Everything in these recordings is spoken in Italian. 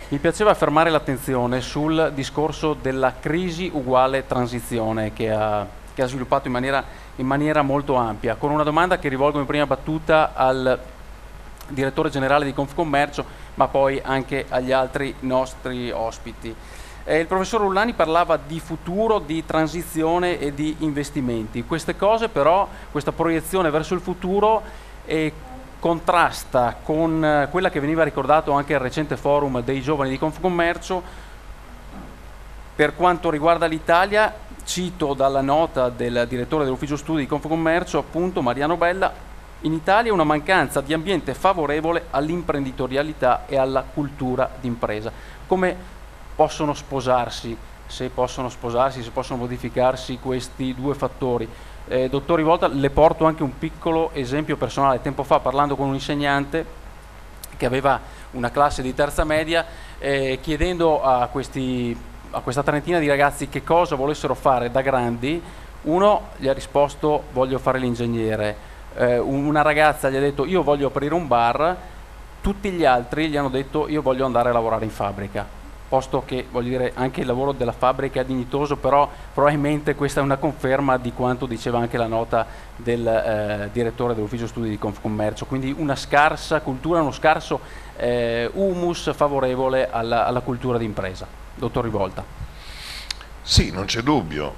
Mi piaceva fermare l'attenzione sul discorso della crisi uguale transizione che ha sviluppato in maniera molto ampia, con una domanda che rivolgo in prima battuta al direttore generale di Confcommercio, ma poi anche agli altri nostri ospiti. Il professor Rullani parlava di futuro, di transizione e di investimenti. Queste cose però, questa proiezione verso il futuro contrasta con quella che veniva ricordato anche al recente forum dei giovani di Confcommercio. Per quanto riguarda l'Italia, cito dalla nota del direttore dell'ufficio studi di Confcommercio, appunto Mariano Bella: in Italia una mancanza di ambiente favorevole all'imprenditorialità e alla cultura d'impresa. Come possono sposarsi, se possono modificarsi questi due fattori? Dottor Rivolta, le porto anche un piccolo esempio personale. Tempo fa, parlando con un insegnante che aveva una classe di terza media, chiedendo a questa trentina di ragazzi che cosa volessero fare da grandi, uno gli ha risposto: voglio fare l'ingegnere. Una ragazza gli ha detto: io voglio aprire un bar. Tutti gli altri gli hanno detto: io voglio andare a lavorare in fabbrica. Posto che, voglio dire, anche il lavoro della fabbrica è dignitoso, però probabilmente questa è una conferma di quanto diceva anche la nota del direttore dell'ufficio studi di Confcommercio. Quindi una scarsa cultura, uno scarso humus favorevole alla cultura d'impresa. Dottor Rivolta. Sì, non c'è dubbio.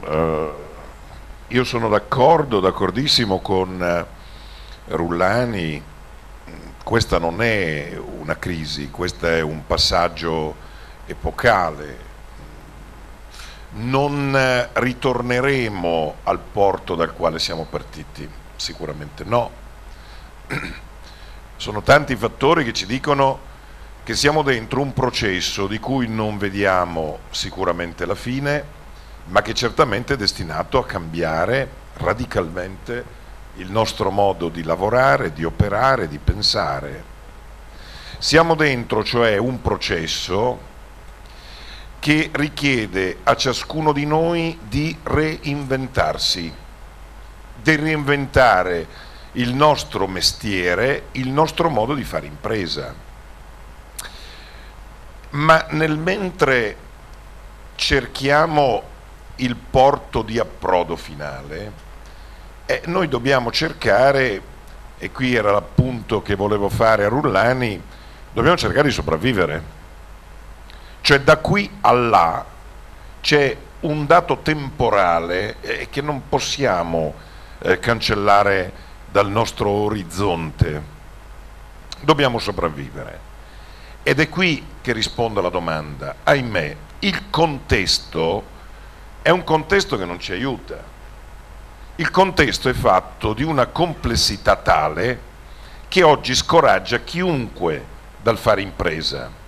Io sono d'accordissimo con Rullani. Questa non è una crisi, questo è un passaggio epocale. Non ritorneremo al porto dal quale siamo partiti, sicuramente no. Sono tanti fattori che ci dicono che siamo dentro un processo di cui non vediamo sicuramente la fine, ma che certamente è destinato a cambiare radicalmente il nostro modo di lavorare, di operare, di pensare. Siamo dentro, cioè, un processo che richiede a ciascuno di noi di reinventarsi, di reinventare il nostro mestiere, il nostro modo di fare impresa. Ma nel mentre cerchiamo il porto di approdo finale, noi dobbiamo cercare, e qui era l'appunto che volevo fare a Rullani, dobbiamo cercare di sopravvivere. Cioè, da qui a là c'è un dato temporale che non possiamo cancellare dal nostro orizzonte. Dobbiamo sopravvivere. Ed è qui che rispondo alla domanda. Ahimè, il contesto è un contesto che non ci aiuta. Il contesto è fatto di una complessità tale che oggi scoraggia chiunque dal fare impresa.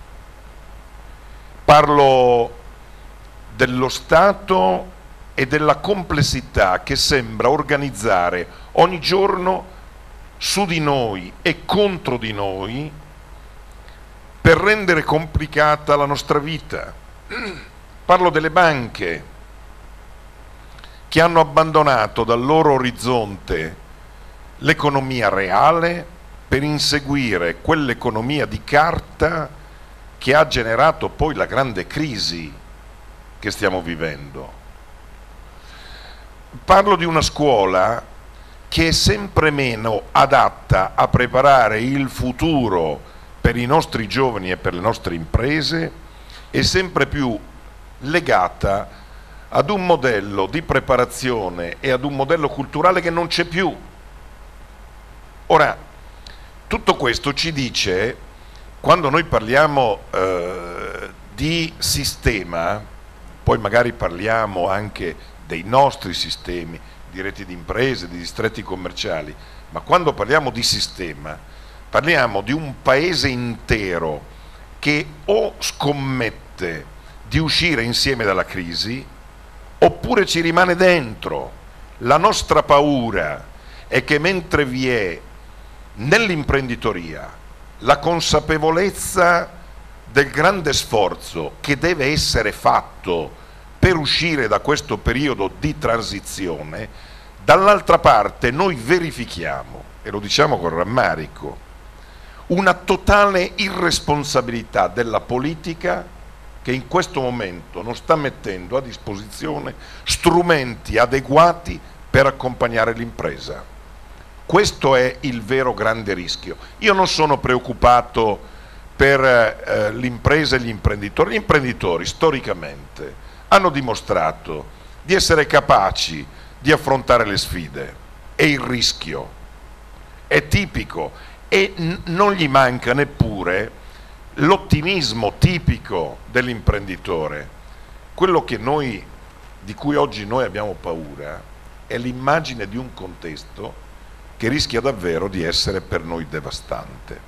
Parlo dello Stato e della complessità che sembra organizzare ogni giorno su di noi e contro di noi per rendere complicata la nostra vita. Parlo delle banche che hanno abbandonato dal loro orizzonte l'economia reale per inseguire quell'economia di carta che ha generato poi la grande crisi che stiamo vivendo. Parlo di una scuola che è sempre meno adatta a preparare il futuro per i nostri giovani e per le nostre imprese, e sempre più legata ad un modello di preparazione e ad un modello culturale che non c'è più. Ora, tutto questo ci dice, quando noi parliamo di sistema, poi magari parliamo anche dei nostri sistemi, di reti di imprese, di distretti commerciali, ma quando parliamo di sistema, parliamo di un paese intero che o scommette di uscire insieme dalla crisi, oppure ci rimane dentro. La nostra paura è che mentre vi è nell'imprenditoria la consapevolezza del grande sforzo che deve essere fatto per uscire da questo periodo di transizione, dall'altra parte noi verifichiamo, e lo diciamo con rammarico, una totale irresponsabilità della politica che in questo momento non sta mettendo a disposizione strumenti adeguati per accompagnare l'impresa. Questo è il vero grande rischio. Io non sono preoccupato per l'impresa e gli imprenditori. Gli imprenditori storicamente hanno dimostrato di essere capaci di affrontare le sfide e il rischio è tipico e non gli manca neppure l'ottimismo tipico dell'imprenditore. Quello di cui oggi noi abbiamo paura è l'immagine di un contesto che rischia davvero di essere per noi devastante.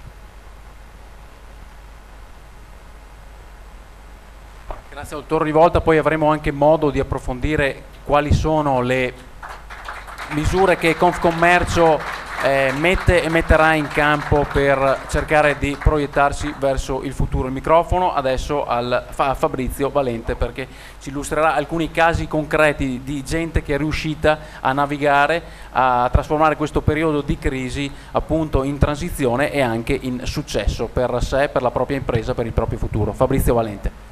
Grazie dottor Rivolta, poi avremo anche modo di approfondire quali sono le misure che Confcommercio mette e metterà in campo per cercare di proiettarsi verso il futuro. Il microfono adesso a Fabrizio Valente, perché ci illustrerà alcuni casi concreti di gente che è riuscita a navigare, a trasformare questo periodo di crisi appunto in transizione e anche in successo per sé, per la propria impresa, per il proprio futuro. Fabrizio Valente.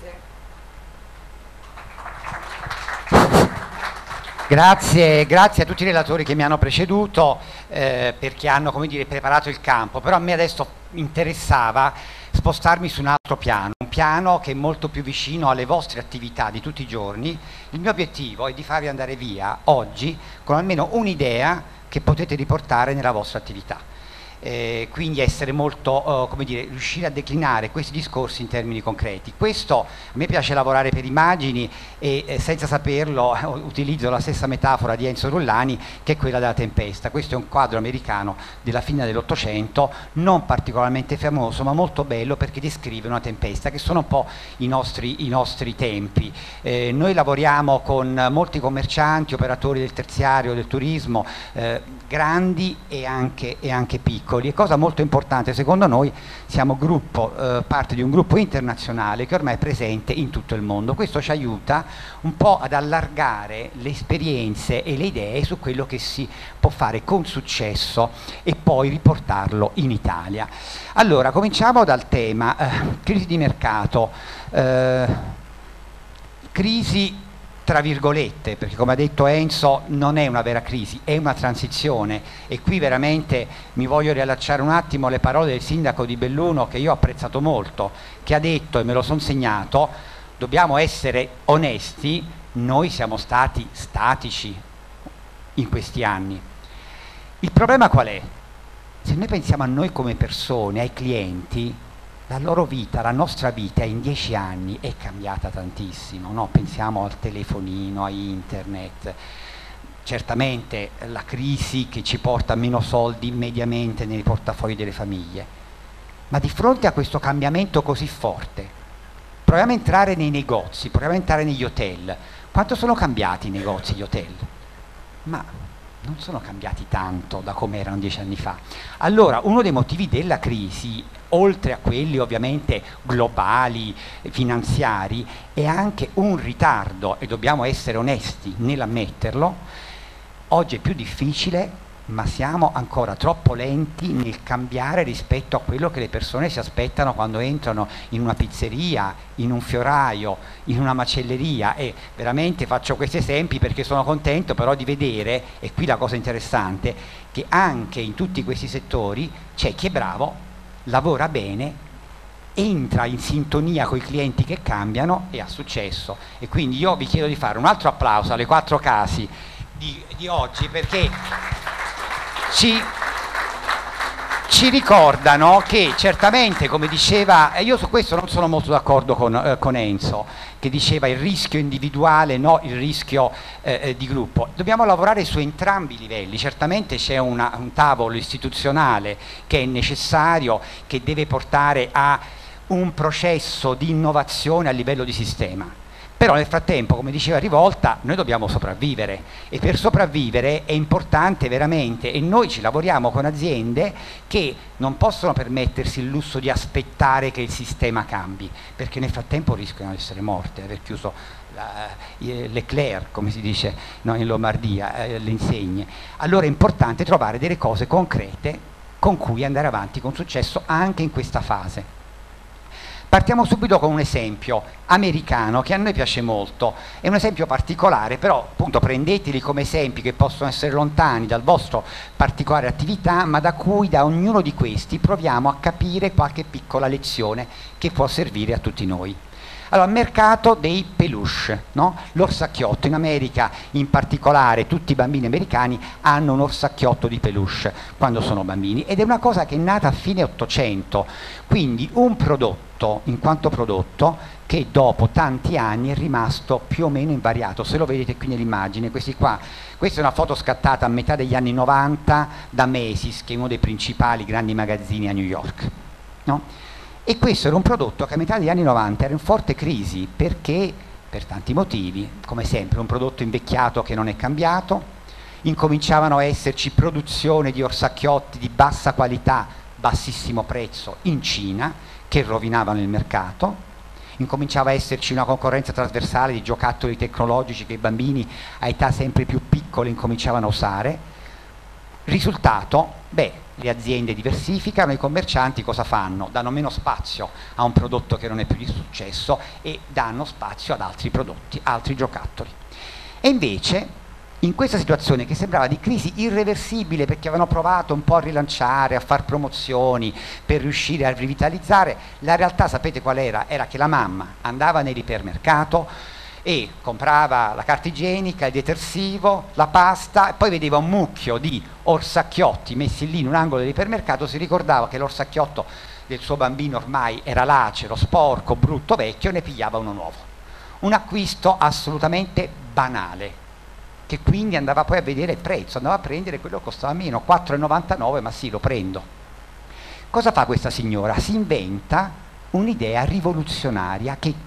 Grazie a tutti i relatori che mi hanno preceduto perché hanno, come dire, preparato il campo, però a me adesso interessava spostarmi su un altro piano, un piano che è molto più vicino alle vostre attività di tutti i giorni. Il mio obiettivo è di farvi andare via oggi con almeno un'idea che potete riportare nella vostra attività. Quindi essere molto, come dire, riuscire a declinare questi discorsi in termini concreti. Questo, a me piace lavorare per immagini e senza saperlo utilizzo la stessa metafora di Enzo Rullani, che è quella della tempesta. Questo è un quadro americano della fine dell'Ottocento, non particolarmente famoso ma molto bello perché descrive una tempesta, che sono un po' i nostri tempi. Noi lavoriamo con molti commercianti, operatori del terziario, del turismo, grandi e anche piccoli. E cosa molto importante, secondo noi siamo parte di un gruppo internazionale che ormai è presente in tutto il mondo. Questo ci aiuta un po' ad allargare le esperienze e le idee su quello che si può fare con successo e poi riportarlo in Italia. Allora, cominciamo dal tema crisi di mercato, crisi tra virgolette, perché come ha detto Enzo non è una vera crisi, è una transizione, e qui veramente mi voglio riallacciare un attimo alle parole del sindaco di Belluno, che io ho apprezzato molto, che ha detto, e me lo sono segnato, dobbiamo essere onesti, noi siamo stati statici in questi anni. Il problema qual è? Se noi pensiamo a noi come persone, ai clienti, la loro vita, la nostra vita in 10 anni è cambiata tantissimo, no? Pensiamo al telefonino, a internet, certamente la crisi che ci porta meno soldi mediamente nei portafogli delle famiglie, ma di fronte a questo cambiamento così forte, proviamo a entrare nei negozi, proviamo a entrare negli hotel. Quanto sono cambiati i negozi e gli hotel? Ma non sono cambiati tanto da come erano 10 anni fa. Allora, uno dei motivi della crisi, oltre a quelli ovviamente globali, finanziari, è anche un ritardo, e dobbiamo essere onesti nell'ammetterlo. Oggi è più difficile, ma siamo ancora troppo lenti nel cambiare rispetto a quello che le persone si aspettano quando entrano in una pizzeria, in un fioraio, in una macelleria. E veramente faccio questi esempi perché sono contento però di vedere, e qui la cosa interessante, che anche in tutti questi settori c'è chi è bravo, lavora bene, entra in sintonia con i clienti che cambiano e ha successo. E quindi io vi chiedo di fare un altro applauso alle 4 casi di oggi, perché ci ricordano che certamente, come diceva, e io su questo non sono molto d'accordo con Enzo, che diceva il rischio individuale, no il rischio di gruppo. Dobbiamo lavorare su entrambi i livelli. Certamente c'è un tavolo istituzionale che è necessario, che deve portare a un processo di innovazione a livello di sistema. Però nel frattempo, come diceva Rivolta, noi dobbiamo sopravvivere, e per sopravvivere è importante veramente, e noi ci lavoriamo con aziende che non possono permettersi il lusso di aspettare che il sistema cambi, perché nel frattempo rischiano di essere morte, aver chiuso l'Eclair, come si dice, no, in Lombardia, le insegne. Allora è importante trovare delle cose concrete con cui andare avanti con successo anche in questa fase. Partiamo subito con un esempio americano che a noi piace molto, è un esempio particolare, però appunto prendeteli come esempi che possono essere lontani dal vostro particolare attività, ma da cui da ognuno di questi proviamo a capire qualche piccola lezione che può servire a tutti noi. Allora, mercato dei peluche, no? L'orsacchiotto in America, in particolare tutti i bambini americani hanno un orsacchiotto di peluche quando sono bambini, ed è una cosa che è nata a fine 800, quindi un prodotto in quanto prodotto che dopo tanti anni è rimasto più o meno invariato. Se lo vedete qui nell'immagine, questa è una foto scattata a metà degli anni 90 da Macy's, che è uno dei principali grandi magazzini a New York, no? E questo era un prodotto che a metà degli anni 90 era in forte crisi, perché per tanti motivi, come sempre un prodotto invecchiato che non è cambiato, incominciavano a esserci produzione di orsacchiotti di bassa qualità, bassissimo prezzo in Cina, che rovinavano il mercato, incominciava a esserci una concorrenza trasversale di giocattoli tecnologici che i bambini a età sempre più piccole incominciavano a usare. Risultato, le aziende diversificano, i commercianti cosa fanno? Danno meno spazio a un prodotto che non è più di successo e danno spazio ad altri prodotti, altri giocattoli. E invece, in questa situazione che sembrava di crisi irreversibile, perché avevano provato un po' a rilanciare, a fare promozioni per riuscire a rivitalizzare, la realtà sapete qual era? Era che la mamma andava nell'ipermercato e comprava la carta igienica, il detersivo, la pasta, e poi vedeva un mucchio di orsacchiotti messi lì in un angolo dell'ipermercato, si ricordava che l'orsacchiotto del suo bambino ormai era lacero, sporco, brutto, vecchio, e ne pigliava uno nuovo. Un acquisto assolutamente banale, che quindi andava poi a vedere il prezzo, andava a prendere quello che costava meno, 4,99, ma sì, lo prendo. Cosa fa questa signora? Si inventa un'idea rivoluzionaria che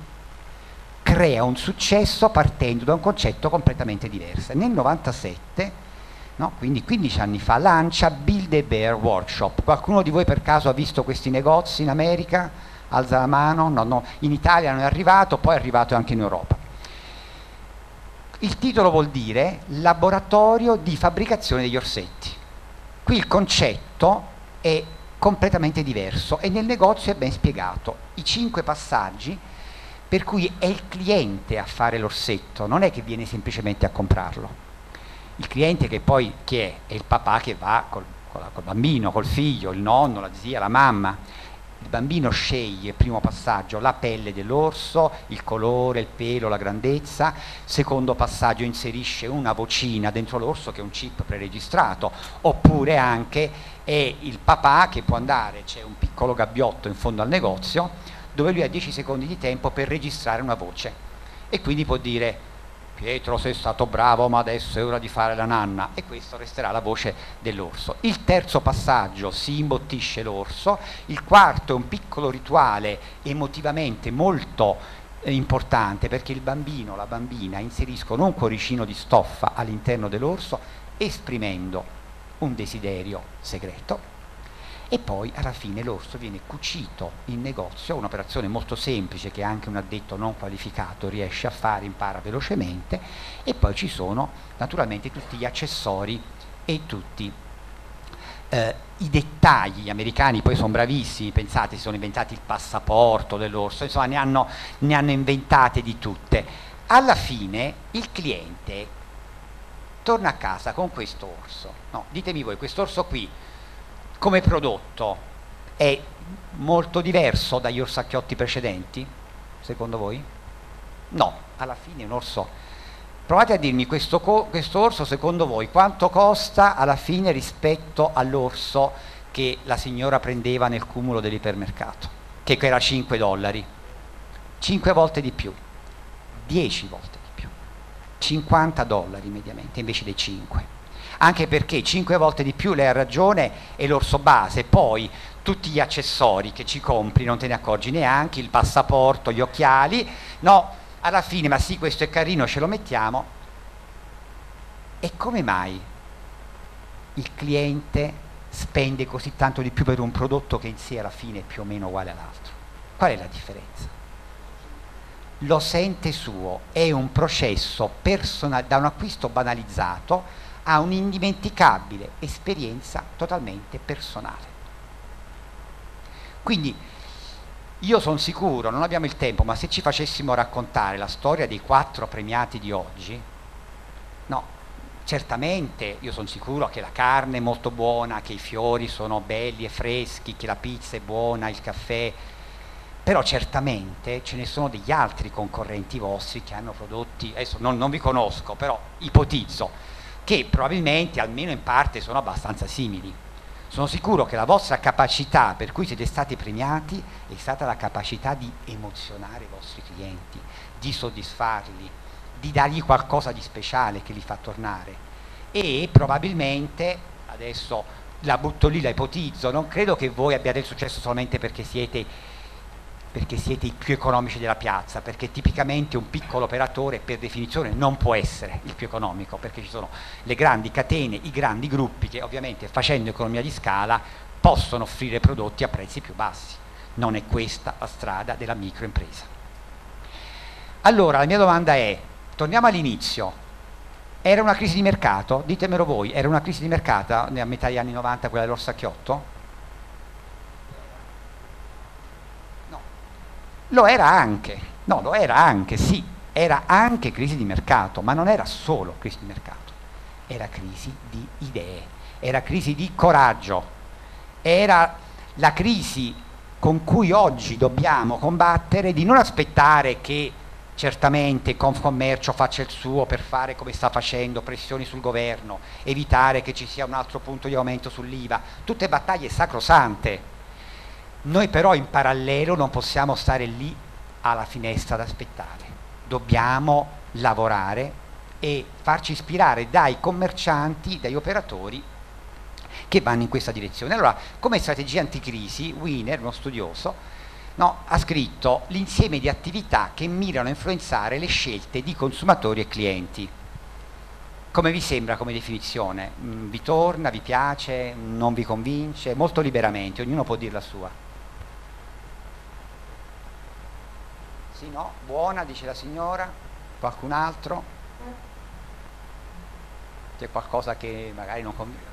crea un successo partendo da un concetto completamente diverso. Nel 97, no, quindi 15 anni fa, lancia Build a Bear Workshop. Qualcuno di voi per caso ha visto questi negozi in America? Alza la mano? No, in Italia non è arrivato, poi è arrivato anche in Europa. Il titolo vuol dire laboratorio di fabbricazione degli orsetti. Qui il concetto è completamente diverso e nel negozio è ben spiegato. I 5 passaggi per cui è il cliente a fare l'orsetto, non è che viene semplicemente a comprarlo. Il cliente che poi chi è? È il papà che va col bambino, col figlio, il nonno, la zia, la mamma. Il bambino sceglie, primo passaggio, la pelle dell'orso, il colore, il pelo, la grandezza. Secondo passaggio inserisce una vocina dentro l'orso che è un chip preregistrato, oppure anche è il papà che può andare, c'è un piccolo gabbiotto in fondo al negozio, dove lui ha 10 secondi di tempo per registrare una voce e quindi può dire: Pietro, sei stato bravo, ma adesso è ora di fare la nanna, e questo resterà la voce dell'orso. Il terzo passaggio, si imbottisce l'orso. Il quarto è un piccolo rituale emotivamente molto importante, perché il bambino o la bambina inseriscono un cuoricino di stoffa all'interno dell'orso esprimendo un desiderio segreto. E poi alla fine l'orso viene cucito in negozio, un'operazione molto semplice che anche un addetto non qualificato riesce a fare, impara velocemente, e poi ci sono naturalmente tutti gli accessori e tutti i dettagli. Gli americani poi sono bravissimi, pensate, si sono inventati il passaporto dell'orso, insomma ne hanno inventate di tutte. Alla fine il cliente torna a casa con questo orso, no, ditemi voi, questo orso qui come prodotto è molto diverso dagli orsacchiotti precedenti, secondo voi? No, alla fine è un orso. Provate a dirmi questo orso, secondo voi, quanto costa alla fine rispetto all'orso che la signora prendeva nel cumulo dell'ipermercato, che era $5. 5 volte di più, 10 volte di più, $50 mediamente invece dei 5. Anche perché 5 volte di più, lei ha ragione, è l'orso base, poi tutti gli accessori che ci compri non te ne accorgi neanche, il passaporto, gli occhiali, no, alla fine, ma sì, questo è carino, ce lo mettiamo. E come mai il cliente spende così tanto di più per un prodotto che in sé alla fine è più o meno uguale all'altro? Qual è la differenza? Lo sente suo, è un processo personale, da un acquisto banalizzato ha un'indimenticabile esperienza totalmente personale. Quindi io sono sicuro, non abbiamo il tempo, ma se ci facessimo raccontare la storia dei 4 premiati di oggi, no, certamente io sono sicuro che la carne è molto buona, che i fiori sono belli e freschi, che la pizza è buona, il caffè, però certamente ce ne sono degli altri concorrenti vostri che hanno prodotti, adesso non vi conosco, però ipotizzo, che probabilmente almeno in parte sono abbastanza simili. Sono sicuro che la vostra capacità per cui siete stati premiati è stata la capacità di emozionare i vostri clienti, di soddisfarli, di dargli qualcosa di speciale che li fa tornare. E probabilmente, adesso la butto lì, la ipotizzo, non credo che voi abbiate il successo solamente perché siete i più economici della piazza, perché tipicamente un piccolo operatore per definizione non può essere il più economico, perché ci sono le grandi catene, i grandi gruppi che ovviamente facendo economia di scala possono offrire prodotti a prezzi più bassi. Non è questa la strada della microimpresa. Allora la mia domanda è, torniamo all'inizio, era una crisi di mercato? Ditemelo voi, era una crisi di mercato a metà degli anni 90 quella dell'Orsacchiotto? Lo era anche, sì, era anche crisi di mercato, ma non era solo crisi di mercato, era crisi di idee, era crisi di coraggio, era la crisi con cui oggi dobbiamo combattere di non aspettare che certamente Confcommercio faccia il suo per fare come sta facendo, pressioni sul governo, evitare che ci sia un altro punto di aumento sull'IVA, tutte battaglie sacrosante. Noi però in parallelo non possiamo stare lì alla finestra ad aspettare, dobbiamo lavorare e farci ispirare dai commercianti, dagli operatori che vanno in questa direzione. Allora, come strategia anticrisi, Wiener, uno studioso, ha scritto l'insieme di attività che mirano a influenzare le scelte di consumatori e clienti. Come vi sembra come definizione? Vi torna, vi piace, non vi convince? Molto liberamente, ognuno può dire la sua. Sì, no? Buona, dice la signora. Qualcun altro? C'è qualcosa che magari non convince?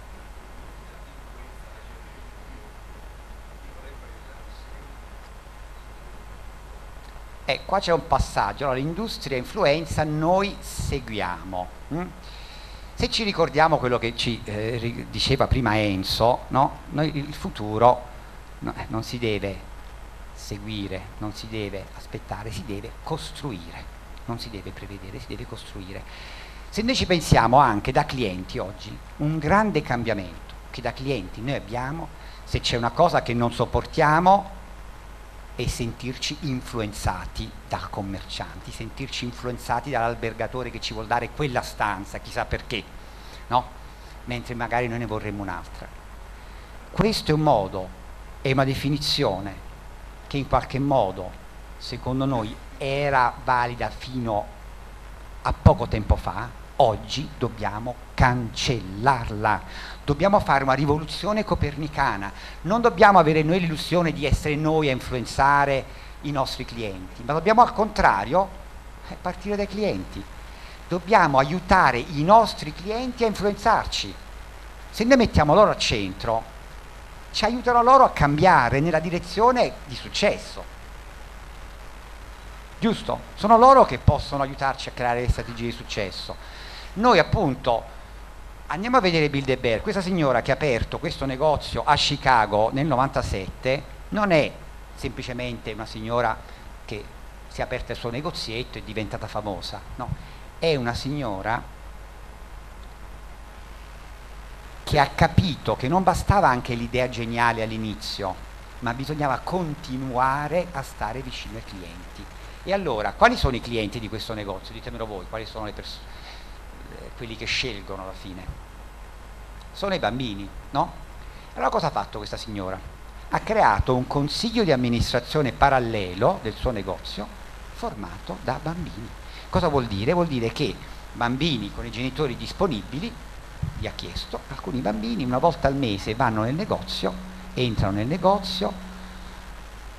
Qua c'è un passaggio. Allora, l'industria influenza, noi seguiamo. Se ci ricordiamo quello che ci diceva prima Enzo, no? Il futuro non si deve seguire, non si deve aspettare, si deve costruire, non si deve prevedere, si deve costruire. Se noi ci pensiamo anche da clienti oggi, un grande cambiamento che da clienti noi abbiamo, se c'è una cosa che non sopportiamo è sentirci influenzati dal commerciante, sentirci influenzati dall'albergatore che ci vuol dare quella stanza, chissà perché, no? Mentre magari noi ne vorremmo un'altra. Questo è un modo, è una definizione che in qualche modo, secondo noi, era valida fino a poco tempo fa. Oggi dobbiamo cancellarla, dobbiamo fare una rivoluzione copernicana, non dobbiamo avere noi l'illusione di essere noi a influenzare i nostri clienti, ma dobbiamo al contrario partire dai clienti, dobbiamo aiutare i nostri clienti a influenzarci. Se noi mettiamo loro al centro, ci aiutano loro a cambiare nella direzione di successo, giusto? Sono loro che possono aiutarci a creare le strategie di successo. Noi appunto andiamo a vedere Bilderberg, questa signora che ha aperto questo negozio a Chicago nel 97 non è semplicemente una signora che si è aperta il suo negozietto e è diventata famosa, no, è una signora che ha capito che non bastava anche l'idea geniale all'inizio, ma bisognava continuare a stare vicino ai clienti. E allora, quali sono i clienti di questo negozio? Ditemelo voi, quali sono le persone? Quelli che scelgono alla fine sono i bambini, no? Allora cosa ha fatto questa signora? Ha creato un consiglio di amministrazione parallelo del suo negozio formato da bambini. Cosa vuol dire? Vuol dire che bambini con i genitori disponibili, gli ha chiesto, alcuni bambini una volta al mese vanno nel negozio, entrano nel negozio,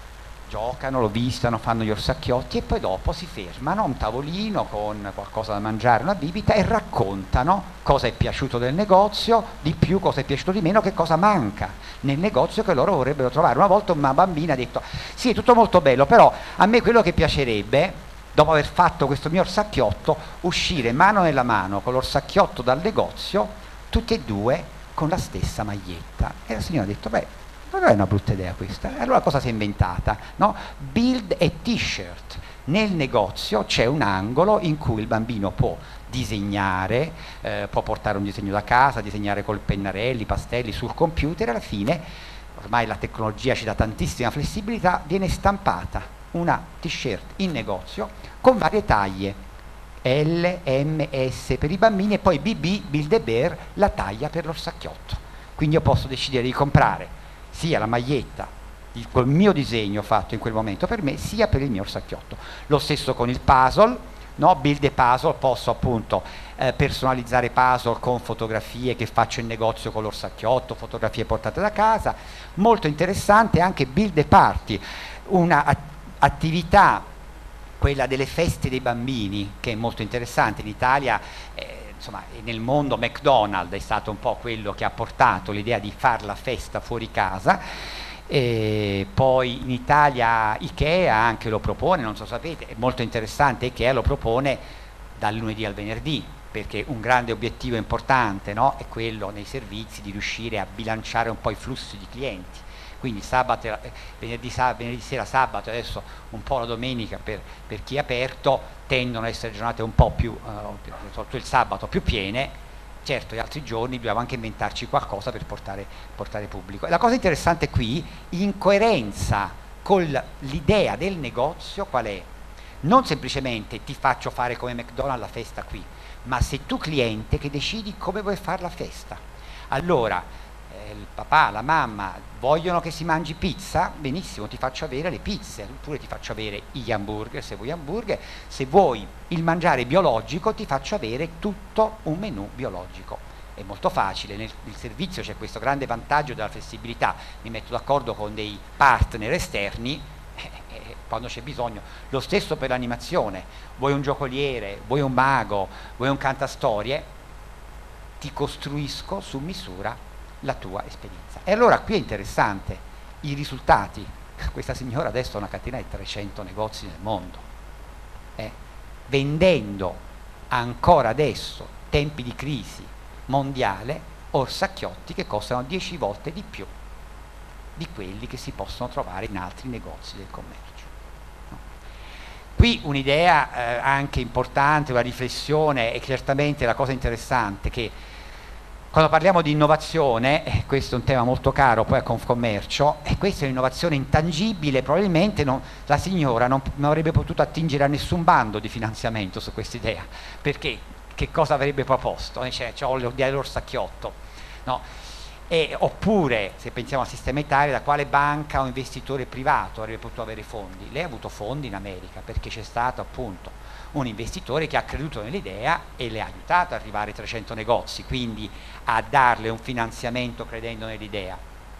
giocano, lo visitano, fanno gli orsacchiotti e poi dopo si fermano a un tavolino con qualcosa da mangiare, una bibita, e raccontano cosa è piaciuto del negozio, di più cosa è piaciuto di meno, che cosa manca nel negozio che loro vorrebbero trovare. Una volta una bambina ha detto: sì, è tutto molto bello, però a me quello che piacerebbe, dopo aver fatto questo mio orsacchiotto, uscire mano nella mano con l'orsacchiotto dal negozio, tutti e due con la stessa maglietta. E la signora ha detto: beh, non è una brutta idea questa. E allora cosa si è inventata? No? Build a t-shirt. Nel negozio c'è un angolo in cui il bambino può disegnare, può portare un disegno da casa, disegnare col pennarelli, pastelli sul computer, e alla fine, ormai la tecnologia ci dà tantissima flessibilità, viene stampata una t-shirt in negozio con varie taglie, L, M, S per i bambini, e poi BB, Build a Bear, la taglia per l'orsacchiotto. Quindi io posso decidere di comprare sia la maglietta col mio disegno fatto in quel momento per me, sia per il mio orsacchiotto. Lo stesso con il puzzle, no? Build a puzzle, posso appunto personalizzare puzzle con fotografie che faccio in negozio con l'orsacchiotto, fotografie portate da casa. Molto interessante anche Build a party, una attività, quella delle feste dei bambini, che è molto interessante. In Italia insomma, nel mondo McDonald's è stato un po' quello che ha portato l'idea di fare la festa fuori casa, e poi in Italia Ikea anche lo propone, non so se sapete, è molto interessante. Ikea lo propone dal lunedì al venerdì, perché un grande obiettivo importante, no, è quello nei servizi di riuscire a bilanciare un po' i flussi di clienti. Quindi sabato, venerdì sera, sabato, adesso un po' la domenica per chi è aperto, tendono ad essere giornate un po' più, soprattutto il sabato, più piene. Certo, gli altri giorni dobbiamo anche inventarci qualcosa per portare pubblico. E la cosa interessante qui, in coerenza con l'idea del negozio, qual è? Non semplicemente ti faccio fare come McDonald's la festa qui, ma sei tu cliente che decidi come vuoi fare la festa. Allora, il papà, la mamma vogliono che si mangi pizza? Benissimo, ti faccio avere le pizze, oppure ti faccio avere gli hamburger se vuoi hamburger. Se vuoi il mangiare biologico, ti faccio avere tutto un menù biologico. È molto facile, nel servizio c'è questo grande vantaggio della flessibilità, mi metto d'accordo con dei partner esterni quando c'è bisogno. Lo stesso per l'animazione, vuoi un giocoliere, vuoi un mago, vuoi un cantastorie, ti costruisco su misura la tua esperienza. E allora qui è interessante i risultati. Questa signora adesso ha una catena di 300 negozi nel mondo, vendendo ancora adesso, tempi di crisi mondiale, orsacchiotti che costano 10 volte di più di quelli che si possono trovare in altri negozi del commercio. No? Qui un'idea anche importante, una riflessione, e certamente la cosa interessante che quando parliamo di innovazione, questo è un tema molto caro poi a Confcommercio, e questa è un'innovazione intangibile, probabilmente la signora non avrebbe potuto attingere a nessun bando di finanziamento su questa idea, perché che cosa avrebbe proposto? C'è l'idea dell'orsacchiotto, no? Oppure, se pensiamo al sistema Italia, da quale banca o investitore privato avrebbe potuto avere fondi? Lei ha avuto fondi in America, perché c'è stato appunto un investitore che ha creduto nell'idea e le ha aiutato ad arrivare ai 300 negozi, quindi a darle un finanziamento credendo nell'idea.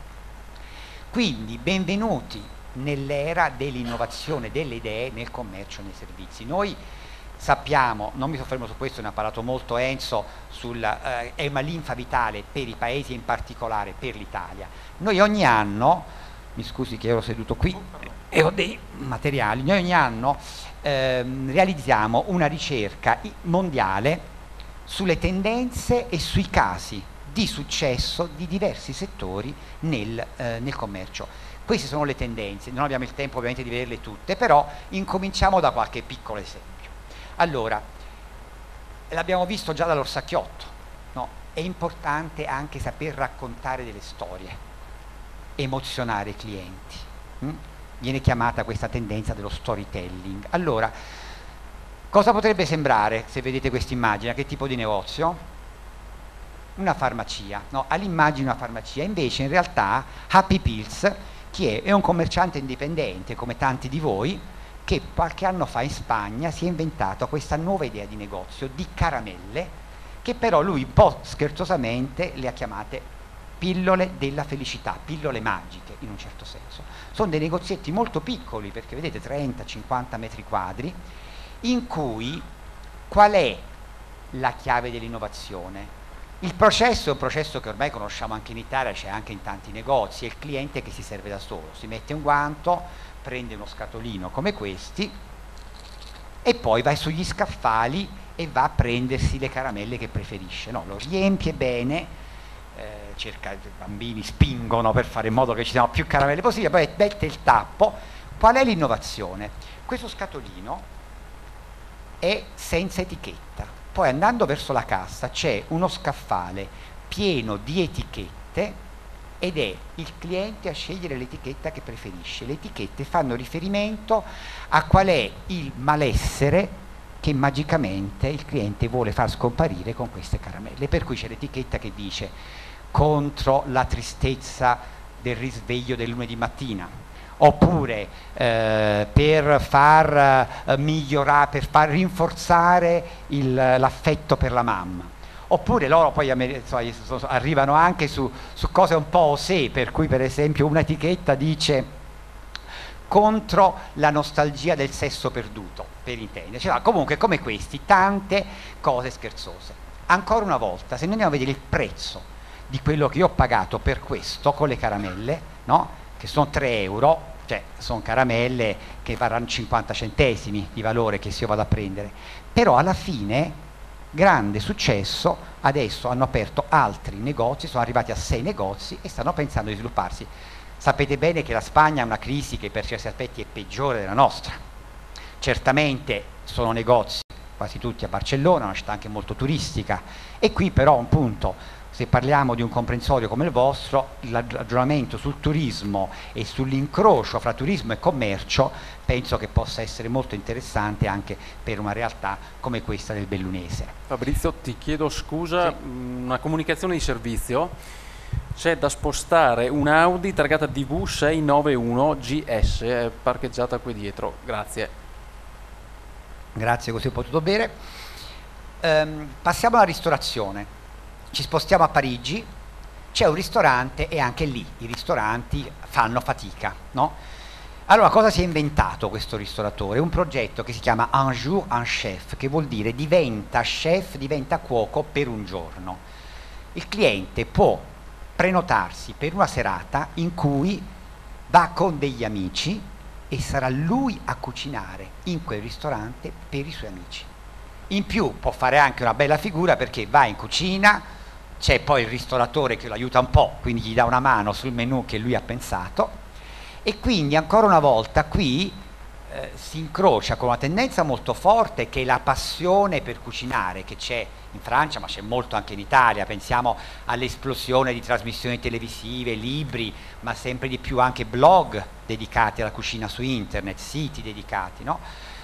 Quindi benvenuti nell'era dell'innovazione delle idee nel commercio e nei servizi. Noi sappiamo, non mi soffermo su questo, ne ha parlato molto Enzo, è una linfa vitale per i paesi e in particolare per l'Italia. Noi ogni anno, mi scusi che ero seduto qui e ho dei materiali, noi ogni anno realizziamo una ricerca mondiale sulle tendenze e sui casi di successo di diversi settori nel commercio. Queste sono le tendenze, non abbiamo il tempo ovviamente di vederle tutte, però incominciamo da qualche piccolo esempio. Allora, l'abbiamo visto già dall'orsacchiotto, no? È importante anche saper raccontare delle storie, emozionare i clienti. Viene chiamata questa tendenza dello storytelling. Allora, cosa potrebbe sembrare se vedete questa immagine? Che tipo di negozio? Una farmacia, no? All'immagine una farmacia, invece in realtà Happy Pills, che è un commerciante indipendente come tanti di voi, che qualche anno fa in Spagna si è inventato questa nuova idea di negozio di caramelle, che però lui un po' scherzosamente le ha chiamate pillole della felicità, pillole magiche in un certo senso. Sono dei negozietti molto piccoli, perché vedete 30-50 metri quadri, in cui qual è la chiave dell'innovazione? Il processo è un processo che ormai conosciamo anche in Italia, c'è anche in tanti negozi, è il cliente che si serve da solo, si mette un guanto, prende uno scatolino come questi e poi va sugli scaffali e va a prendersi le caramelle che preferisce, no? Lo riempie bene, i bambini spingono per fare in modo che ci siano più caramelle possibili, poi mette il tappo. Qual è l'innovazione? Questo scatolino è senza etichetta, poi andando verso la cassa c'è uno scaffale pieno di etichette ed è il cliente a scegliere l'etichetta che preferisce. Le etichette fanno riferimento a qual è il malessere che magicamente il cliente vuole far scomparire con queste caramelle, per cui c'è l'etichetta che dice contro la tristezza del risveglio del lunedì mattina, oppure per far migliorare, per far rinforzare l'affetto per la mamma, oppure loro poi arrivano anche su cose un po' osè, per cui per esempio un'etichetta dice contro la nostalgia del sesso perduto, per intenderci. Cioè, comunque come questi, tante cose scherzose. Ancora una volta, se noi andiamo a vedere il prezzo di quello che io ho pagato per questo con le caramelle, no? Che sono 3 euro, cioè sono caramelle che varranno 50 centesimi di valore che se io vado a prendere, però alla fine grande successo, adesso hanno aperto altri negozi, sono arrivati a 6 negozi e stanno pensando di svilupparsi. Sapete bene che la Spagna ha una crisi che per certi aspetti è peggiore della nostra, certamente sono negozi quasi tutti a Barcellona, una città anche molto turistica, e qui però un punto, se parliamo di un comprensorio come il vostro, il ragionamento sul turismo e sull'incrocio fra turismo e commercio penso che possa essere molto interessante anche per una realtà come questa del Bellunese. Fabrizio, ti chiedo scusa, sì. Una comunicazione di servizio: c'è da spostare un'Audi targata DV691 GS parcheggiata qui dietro, grazie. Grazie, così ho potuto bere. Passiamo alla ristorazione. Ci spostiamo a Parigi, c'è un ristorante e anche lì i ristoranti fanno fatica, no? Allora, cosa si è inventato questo ristoratore? Un progetto che si chiama Un jour un chef, che vuol dire diventa chef, diventa cuoco per un giorno. Il cliente può prenotarsi per una serata in cui va con degli amici e sarà lui a cucinare in quel ristorante per i suoi amici. In più può fare anche una bella figura perché va in cucina, c'è poi il ristoratore che lo aiuta un po', quindi gli dà una mano sul menù che lui ha pensato, e quindi ancora una volta qui si incrocia con una tendenza molto forte che è la passione per cucinare che c'è in Francia, ma c'è molto anche in Italia. Pensiamo all'esplosione di trasmissioni televisive, libri, ma sempre di più anche blog dedicati alla cucina su internet, siti dedicati, no?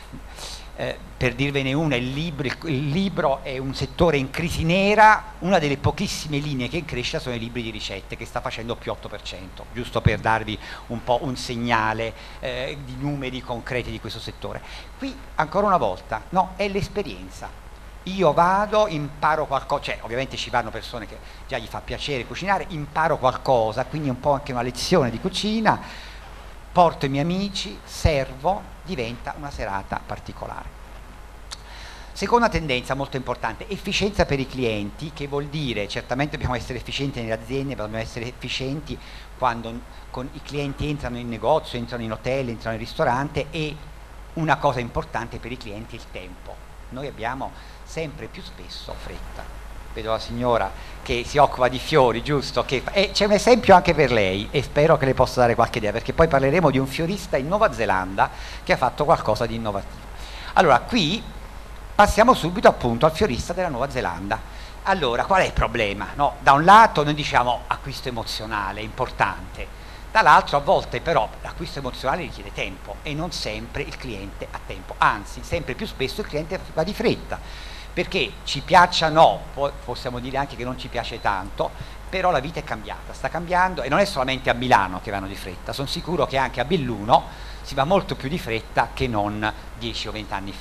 Per dirvene una, il libro è un settore in crisi nera, una delle pochissime linee che in crescita sono i libri di ricette, che sta facendo più 8%, giusto per darvi un po' un segnale di numeri concreti di questo settore. Qui ancora una volta, no, è l'esperienza. Io vado, imparo qualcosa, cioè ovviamente ci vanno persone che già gli fa piacere cucinare, imparo qualcosa, quindi un po' anche una lezione di cucina, porto i miei amici, servo, diventa una serata particolare. Seconda tendenza molto importante, efficienza per i clienti, che vuol dire certamente dobbiamo essere efficienti nelle aziende, ma dobbiamo essere efficienti quando i clienti entrano in negozio, entrano in hotel, entrano in ristorante, e una cosa importante per i clienti è il tempo. Noi abbiamo sempre più spesso fretta. Vedo la signora che si occupa di fiori, giusto? E c'è un esempio anche per lei e spero che le possa dare qualche idea, perché poi parleremo di un fiorista in Nuova Zelanda che ha fatto qualcosa di innovativo. Allora, qui passiamo subito appunto al fiorista della Nuova Zelanda. Allora, qual è il problema? No? Da un lato noi diciamo acquisto emozionale, importante, dall'altro a volte però l'acquisto emozionale richiede tempo e non sempre il cliente ha tempo, anzi sempre più spesso il cliente va di fretta. Perché ci piaccia o no, poi possiamo dire anche che non ci piace tanto, però la vita è cambiata, sta cambiando, e non è solamente a Milano che vanno di fretta, sono sicuro che anche a Belluno si va molto più di fretta che non 10 o 20 anni fa.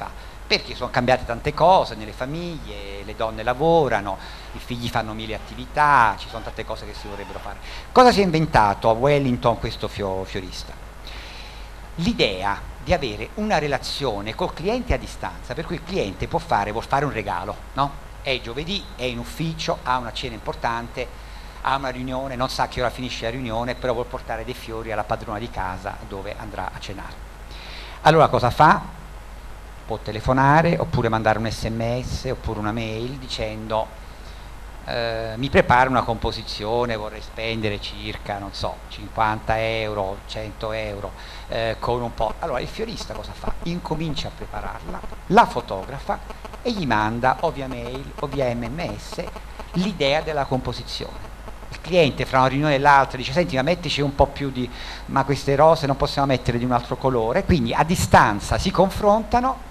perché sono cambiate tante cose nelle famiglie, le donne lavorano, i figli fanno mille attività, ci sono tante cose che si vorrebbero fare. Cosa si è inventato a Wellington questo fiorista? L'idea di avere una relazione col cliente a distanza, per cui il cliente vuol fare un regalo, no? È giovedì, è in ufficio, ha una cena importante, ha una riunione, non sa che ora finisce la riunione, però vuol portare dei fiori alla padrona di casa dove andrà a cenare. Allora cosa fa? Può telefonare, oppure mandare un SMS, oppure una mail dicendo mi prepara una composizione, vorrei spendere circa, non so, 50 euro, 100 euro, con un po'. Allora il fiorista cosa fa? Incomincia a prepararla, la fotografa e gli manda o via mail o via MMS l'idea della composizione. Il cliente fra una riunione e l'altra dice: senti, ma mettici un po' più di, ma queste rose non possiamo mettere di un altro colore. Quindi a distanza si confrontano.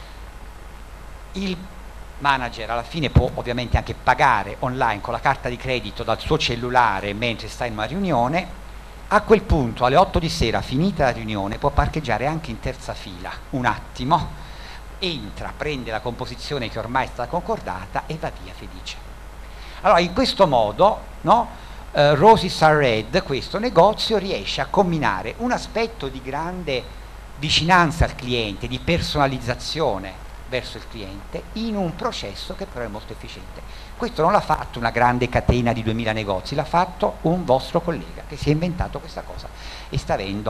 Il manager alla fine può ovviamente anche pagare online con la carta di credito dal suo cellulare mentre sta in una riunione. A quel punto, alle 8 di sera, finita la riunione, può parcheggiare anche in terza fila un attimo, entra, prende la composizione che ormai è stata concordata e va via felice. Allora in questo modo, no, Roses Are Red, questo negozio, riesce a combinare un aspetto di grande vicinanza al cliente, di personalizzazione verso il cliente, in un processo che però è molto efficiente. Questo non l'ha fatto una grande catena di 2000 negozi, l'ha fatto un vostro collega che si è inventato questa cosa e sta avendo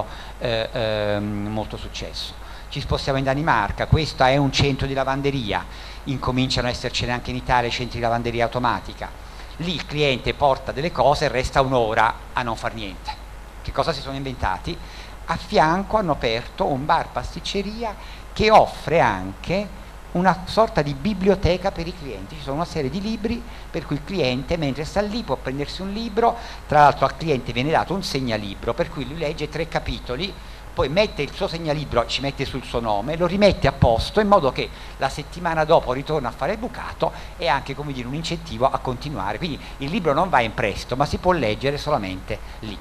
molto successo. Ci spostiamo in Danimarca, questo è un centro di lavanderia, incominciano a essercene anche in Italia i centri di lavanderia automatica. Lì il cliente porta delle cose e resta un'ora a non far niente. Che cosa si sono inventati? A fianco hanno aperto un bar pasticceria che offre anche una sorta di biblioteca per i clienti. Ci sono una serie di libri per cui il cliente mentre sta lì può prendersi un libro, tra l'altro al cliente viene dato un segnalibro per cui lui legge 3 capitoli, poi mette il suo segnalibro, ci mette sul suo nome, lo rimette a posto in modo che la settimana dopo ritorna a fare il bucato, e anche, come dire, un incentivo a continuare. Quindi il libro non va in prestito ma si può leggere solamente lì.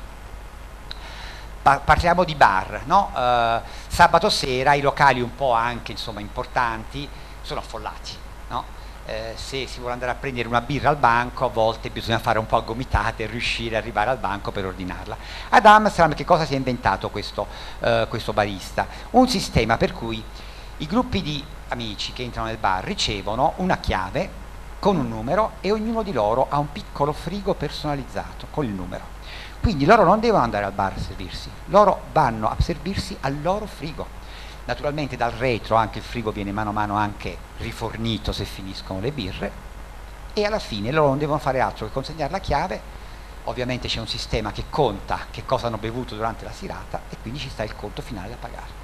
Parliamo di bar, no? Sabato sera i locali un po' anche, insomma, importanti sono affollati, no? Se si vuole andare a prendere una birra al banco, a volte bisogna fare un po' a gomitate e riuscire ad arrivare al banco per ordinarla. Ad Amsterdam che cosa si è inventato questo barista? Un sistema per cui i gruppi di amici che entrano nel bar ricevono una chiave con un numero e ognuno di loro ha un piccolo frigo personalizzato con il numero. Quindi loro non devono andare al bar a servirsi, loro vanno a servirsi al loro frigo. Naturalmente dal retro anche il frigo viene mano a mano anche rifornito se finiscono le birre, e alla fine loro non devono fare altro che consegnare la chiave. Ovviamente c'è un sistema che conta che cosa hanno bevuto durante la serata e quindi ci sta il conto finale da pagare.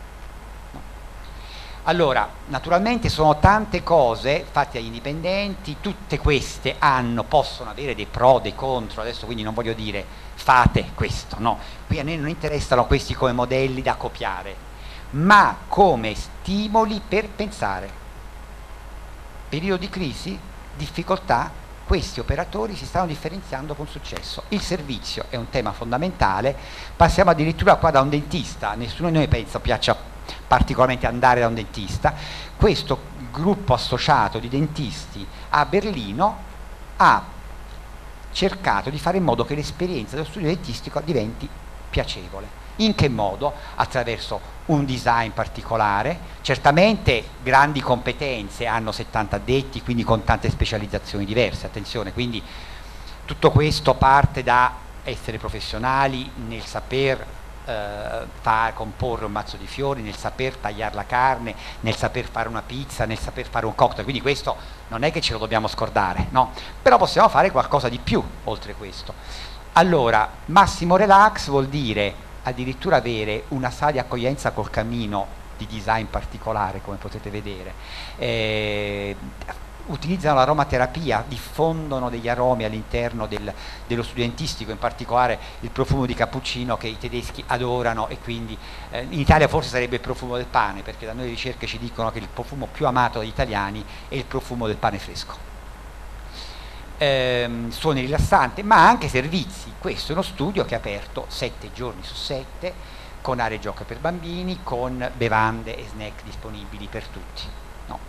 Allora, naturalmente sono tante cose fatte agli indipendenti, tutte queste possono avere dei pro, dei contro, adesso quindi non voglio dire fate questo, no, qui a noi non interessano questi come modelli da copiare, ma come stimoli per pensare. Periodo di crisi, difficoltà, questi operatori si stanno differenziando con successo. Il servizio è un tema fondamentale, passiamo addirittura qua da un dentista, nessuno di noi pensa piaccia particolarmente andare da un dentista. Questo gruppo associato di dentisti a Berlino ha cercato di fare in modo che l'esperienza dello studio dentistico diventi piacevole. In che modo? Attraverso un design particolare, certamente grandi competenze, hanno 70 addetti, quindi con tante specializzazioni diverse, attenzione, quindi tutto questo parte da essere professionali nel saper comporre un mazzo di fiori, nel saper tagliare la carne, nel saper fare una pizza, nel saper fare un cocktail, quindi questo non è che ce lo dobbiamo scordare, no? Però possiamo fare qualcosa di più oltre questo. Allora, massimo relax vuol dire addirittura avere una sala di accoglienza col camino di design particolare, come potete vedere, utilizzano l'aromaterapia, diffondono degli aromi all'interno dello studentistico, in particolare il profumo di cappuccino che i tedeschi adorano, e quindi in Italia forse sarebbe il profumo del pane, perché da noi le ricerche ci dicono che il profumo più amato dagli italiani è il profumo del pane fresco. Suoni rilassanti, ma anche servizi. Questo è uno studio che è aperto 7 giorni su 7 con aree gioco per bambini, con bevande e snack disponibili per tutti. No.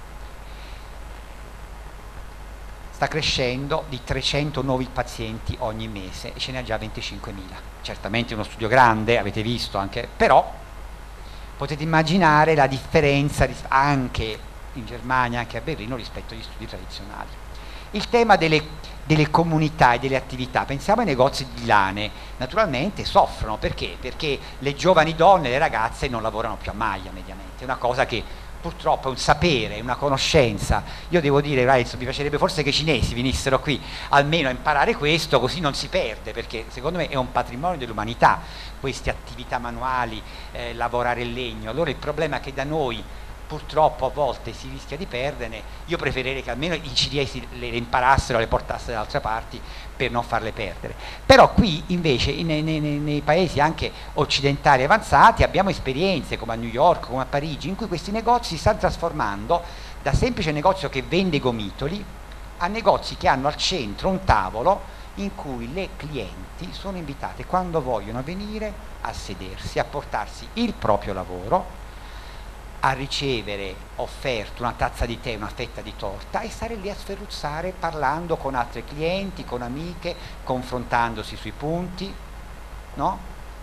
Sta crescendo di 300 nuovi pazienti ogni mese e ce ne ha già 25.000. Certamente uno studio grande, avete visto anche, però potete immaginare la differenza anche in Germania, anche a Berlino, rispetto agli studi tradizionali. Il tema delle comunità e delle attività, pensiamo ai negozi di lane, naturalmente soffrono, perché? Perché le giovani donne, le ragazze non lavorano più a maglia mediamente, è una cosa che purtroppo è un sapere, una conoscenza. Io devo dire, mi piacerebbe forse che i cinesi venissero qui almeno a imparare questo, così non si perde, perché secondo me è un patrimonio dell'umanità, queste attività manuali, lavorare il legno. Allora il problema è che da noi purtroppo a volte si rischia di perderne. Io preferirei che almeno i cinesi le imparassero, le portassero da altre parti per non farle perdere. Però qui invece nei paesi anche occidentali avanzati abbiamo esperienze come a New York, come a Parigi, in cui questi negozi si stanno trasformando da semplice negozio che vende gomitoli a negozi che hanno al centro un tavolo in cui le clienti sono invitate quando vogliono venire a sedersi, a portarsi il proprio lavoro, a ricevere offerto una tazza di tè, una fetta di torta e stare lì a sferruzzare parlando con altri clienti, con amiche, confrontandosi sui punti, no?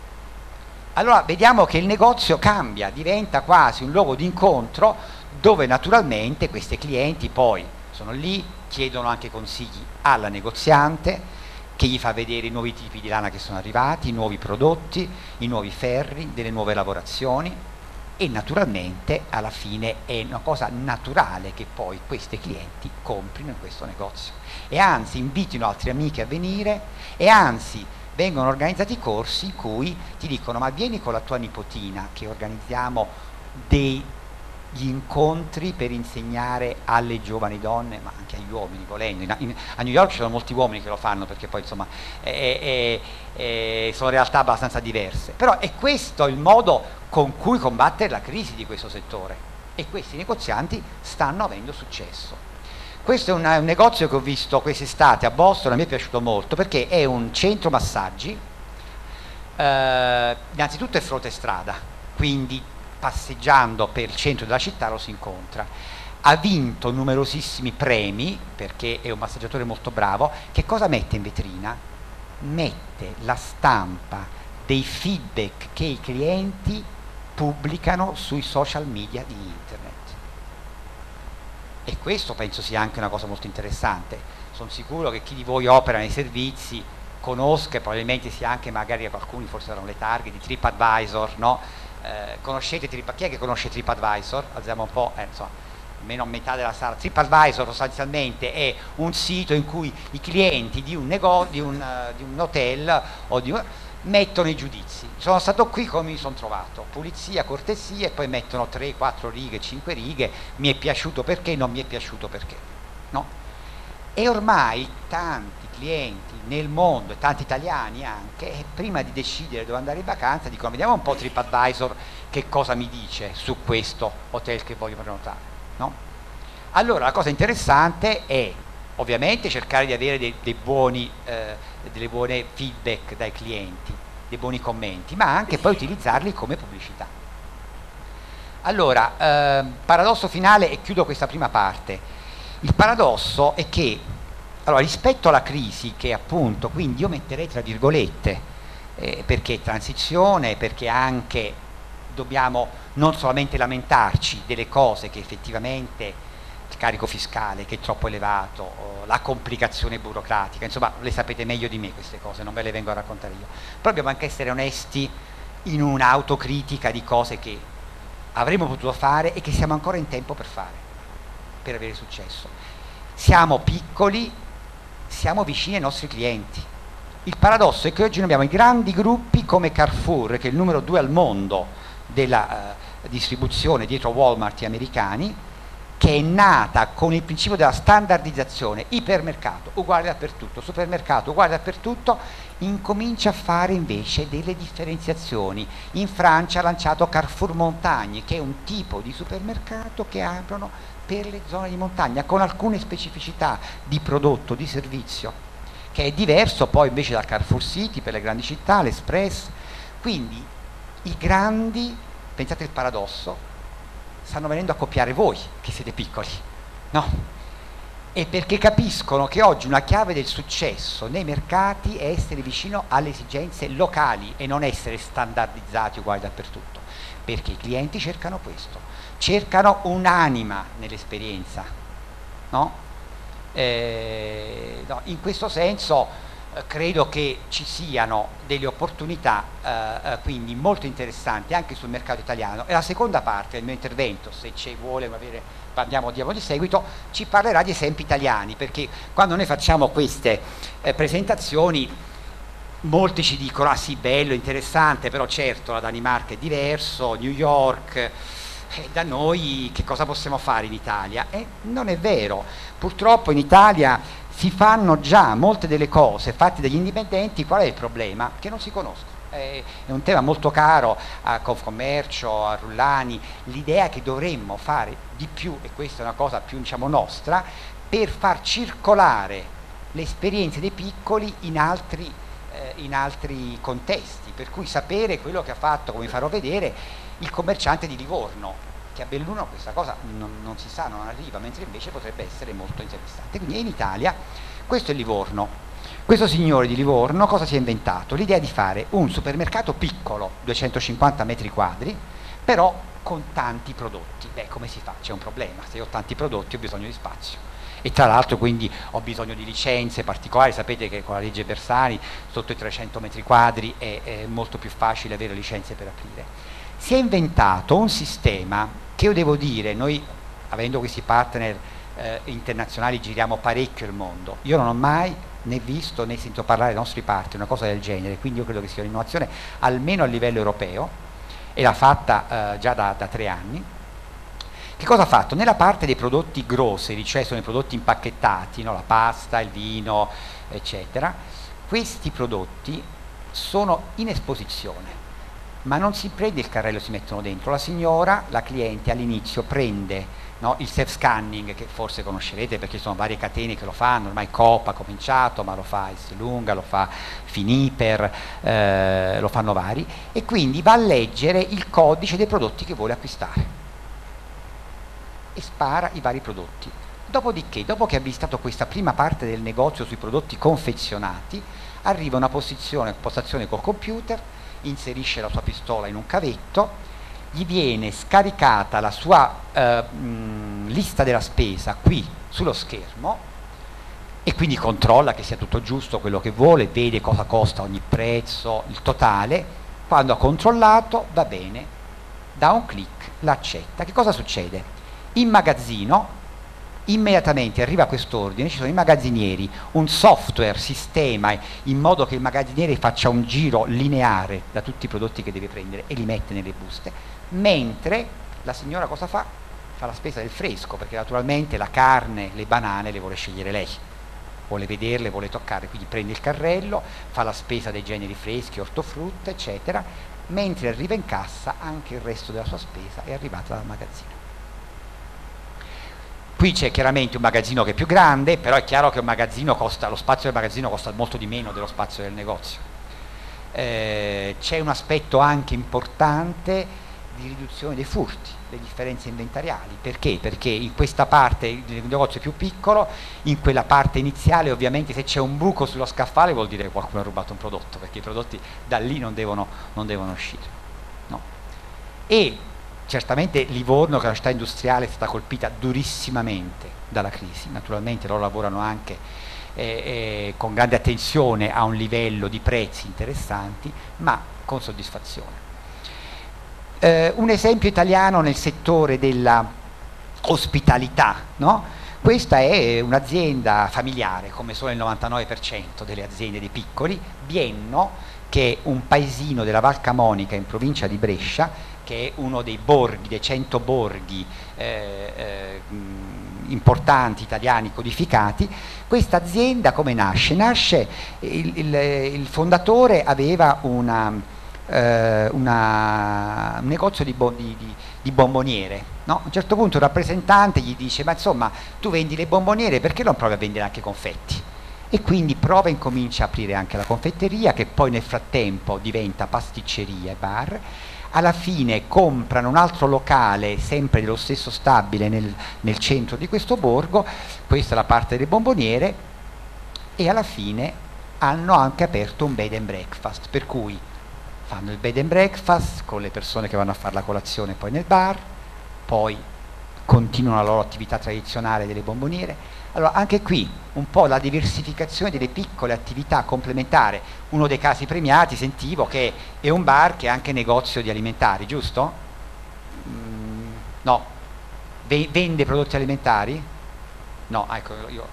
Allora vediamo che il negozio cambia, diventa quasi un luogo di incontro dove naturalmente questi clienti poi sono lì, chiedono anche consigli alla negoziante che gli fa vedere i nuovi tipi di lana che sono arrivati, i nuovi prodotti, i nuovi ferri, delle nuove lavorazioni. E naturalmente alla fine è una cosa naturale che poi questi clienti comprino in questo negozio e anzi invitino altre amiche a venire e anzi vengono organizzati corsi in cui ti dicono ma vieni con la tua nipotina che organizziamo degli incontri per insegnare alle giovani donne ma anche agli uomini volendo. A New York ci sono molti uomini che lo fanno perché poi insomma sono realtà abbastanza diverse, però è questo il modo con cui combattere la crisi di questo settore e questi negozianti stanno avendo successo. Questo è un negozio che ho visto quest'estate a Boston, a me è piaciuto molto perché è un centro massaggi, innanzitutto è fronte strada, quindi passeggiando per il centro della città lo si incontra. Ha vinto numerosissimi premi perché è un massaggiatore molto bravo. Che cosa mette in vetrina? Mette la stampa dei feedback che i clienti pubblicano sui social media di internet e questo penso sia anche una cosa molto interessante. Sono sicuro che chi di voi opera nei servizi conosca, probabilmente sia anche magari alcuni forse saranno le targhe di TripAdvisor, no? Conoscete chi è che conosce TripAdvisor? Alziamo un po', insomma, almeno a metà della sala. TripAdvisor sostanzialmente è un sito in cui i clienti di un negozio, di un hotel o mettono i giudizi. Sono stato qui, come mi sono trovato, pulizia, cortesia, e poi mettono 3, 4 righe, 5 righe, mi è piaciuto perché, non mi è piaciuto perché, no? E ormai tanti clienti nel mondo, e tanti italiani anche, prima di decidere dove andare in vacanza dicono vediamo un po' TripAdvisor che cosa mi dice su questo hotel che voglio prenotare, no? Allora la cosa interessante è ovviamente cercare di avere delle buone feedback dai clienti, dei buoni commenti, ma anche poi utilizzarli come pubblicità. Allora, paradosso finale, e chiudo questa prima parte. Il paradosso è che, allora, rispetto alla crisi, che appunto, quindi io metterei tra virgolette, perché transizione, perché anche dobbiamo non solamente lamentarci delle cose che effettivamente il carico fiscale che è troppo elevato, la complicazione burocratica, insomma le sapete meglio di me queste cose, non ve le vengo a raccontare io, però dobbiamo anche essere onesti in un'autocritica di cose che avremmo potuto fare e che siamo ancora in tempo per fare, per avere successo. Siamo piccoli, siamo vicini ai nostri clienti. Il paradosso è che oggi noi abbiamo i grandi gruppi come Carrefour, che è il numero 2 al mondo della distribuzione dietro Walmart e americani, che è nata con il principio della standardizzazione, ipermercato uguale dappertutto, supermercato uguale dappertutto, incomincia a fare invece delle differenziazioni. In Francia ha lanciato Carrefour Montagne, che è un tipo di supermercato che aprono per le zone di montagna, con alcune specificità di prodotto, di servizio, che è diverso poi invece dal Carrefour City per le grandi città, l'Express. Quindi I grandi, pensate il paradosso, stanno venendo a copiare voi che siete piccoli, no? E perché capiscono che oggi una chiave del successo nei mercati è essere vicino alle esigenze locali e non essere standardizzati uguali dappertutto, perché i clienti cercano questo, cercano un'anima nell'esperienza, no? No, in questo senso credo che ci siano delle opportunità quindi molto interessanti anche sul mercato italiano, e la seconda parte del mio intervento, se ci vuole diamo di seguito, ci parlerà di esempi italiani, perché quando noi facciamo queste presentazioni molti ci dicono ah sì, bello, interessante, però certo la Danimarca è diverso, New York, da noi che cosa possiamo fare in Italia? Non è vero, purtroppo in Italia si fanno già molte delle cose fatte dagli indipendenti. Qual è il problema? Che non si conoscono. È un tema molto caro a Confcommercio, a Rullani, l'idea che dovremmo fare di più, e questa è una cosa più diciamo nostra, per far circolare le esperienze dei piccoli in altri contesti, per cui sapere quello che ha fatto, come farò vedere, il commerciante di Livorno, che a Belluno questa cosa non si sa, non arriva, mentre invece potrebbe essere molto interessante. Quindi in Italia questo è Livorno. Questo signore di Livorno cosa si è inventato? L'idea di fare un supermercato piccolo, 250 metri quadri, però con tanti prodotti. Beh, come si fa? C'è un problema, se io ho tanti prodotti ho bisogno di spazio. E tra l'altro quindi ho bisogno di licenze particolari, sapete che con la legge Bersani sotto i 300 metri quadri è molto più facile avere licenze per aprire. Si è inventato un sistema che io devo dire, noi avendo questi partner internazionali giriamo parecchio il mondo, io non ho mai né visto né sentito parlare dei nostri partner una cosa del genere, quindi io credo che sia un'innovazione almeno a livello europeo, e l'ha fatta già da 3 anni. Che cosa ha fatto? Nella parte dei prodotti grossi, cioè sono i prodotti impacchettati, no? La pasta, il vino, eccetera, questi prodotti sono in esposizione, ma non si prende il carrello e si mettono dentro. La signora, la cliente all'inizio prende, no, il self-scanning, che forse conoscerete perché ci sono varie catene che lo fanno, ormai Coop ha cominciato, ma lo fa Esselunga, lo fa Finiper, lo fanno vari, e quindi va a leggere il codice dei prodotti che vuole acquistare e spara i vari prodotti. Dopodiché, dopo che ha visitato questa prima parte del negozio sui prodotti confezionati, arriva una postazione col computer, inserisce la sua pistola in un cavetto, gli viene scaricata la sua lista della spesa qui sullo schermo, e quindi controlla che sia tutto giusto quello che vuole, vede cosa costa ogni prezzo, il totale. Quando ha controllato va bene, da un clic l'accetta. Che cosa succede? In magazzino immediatamente arriva quest'ordine, ci sono i magazzinieri, un software sistema in modo che il magazziniere faccia un giro lineare da tutti i prodotti che deve prendere e li mette nelle buste, mentre la signora cosa fa? Fa la spesa del fresco, perché naturalmente la carne, le banane le vuole scegliere lei, vuole vederle, vuole toccare, quindi prende il carrello, fa la spesa dei generi freschi, ortofrutta, eccetera, mentre arriva in cassa anche il resto della sua spesa è arrivata dal magazzino. Qui c'è chiaramente un magazzino che è più grande, però è chiaro che un magazzino costa, lo spazio del magazzino costa molto di meno dello spazio del negozio. C'è un aspetto anche importante di riduzione dei furti, le differenze inventariali. Perché? Perché in questa parte il negozio è più piccolo, in quella parte iniziale ovviamente se c'è un buco sullo scaffale vuol dire che qualcuno ha rubato un prodotto, perché i prodotti da lì non devono uscire. No? E certamente Livorno, che è una città industriale, è stata colpita durissimamente dalla crisi, naturalmente loro lavorano anche con grande attenzione a un livello di prezzi interessanti, ma con soddisfazione. Un esempio italiano nel settore della ospitalità, no? Questa è un'azienda familiare, come sono il 99% delle aziende dei piccoli, Bienno, che è un paesino della Val Camonica in provincia di Brescia, che è uno dei borghi, dei 100 borghi importanti italiani codificati. Questa azienda come nasce? Nasce, il fondatore aveva un negozio di bomboniere, no? A un certo punto il rappresentante gli dice: ma insomma, tu vendi le bomboniere, perché non provi a vendere anche confetti? e quindi prova e incomincia a aprire anche la confetteria, che poi nel frattempo diventa pasticceria e bar. Alla fine comprano un altro locale sempre dello stesso stabile nel centro di questo borgo, questa è la parte delle bomboniere, e alla fine hanno anche aperto un bed and breakfast, per cui fanno il bed and breakfast con le persone che vanno a fare la colazione poi nel bar, poi continuano la loro attività tradizionale delle bomboniere. Allora anche qui un po' la diversificazione delle piccole attività complementari. Uno dei casi premiati, sentivo, che è un bar che è anche negozio di alimentari, giusto? No, vende prodotti alimentari? No, ecco, io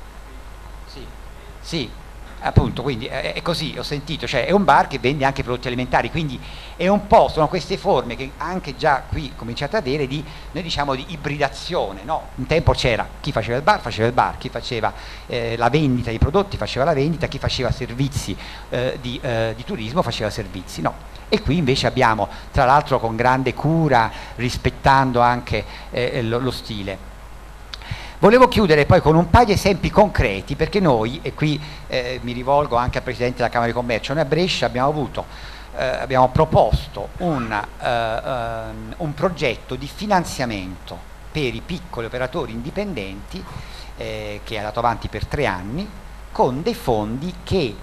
sì, appunto, quindi è così, ho sentito, cioè è un bar che vende anche prodotti alimentari, quindi è un po', sono queste forme che anche già qui cominciate ad avere di, noi diciamo, di ibridazione, no? Un tempo c'era chi faceva il bar, chi faceva la vendita di prodotti faceva la vendita, chi faceva servizi di turismo faceva servizi, no? E qui invece abbiamo, tra l'altro con grande cura, rispettando anche lo stile. Volevo chiudere poi con un paio di esempi concreti, perché noi, e qui mi rivolgo anche al Presidente della Camera di Commercio, noi a Brescia abbiamo proposto un progetto di finanziamento per i piccoli operatori indipendenti che è andato avanti per 3 anni, con dei fondi che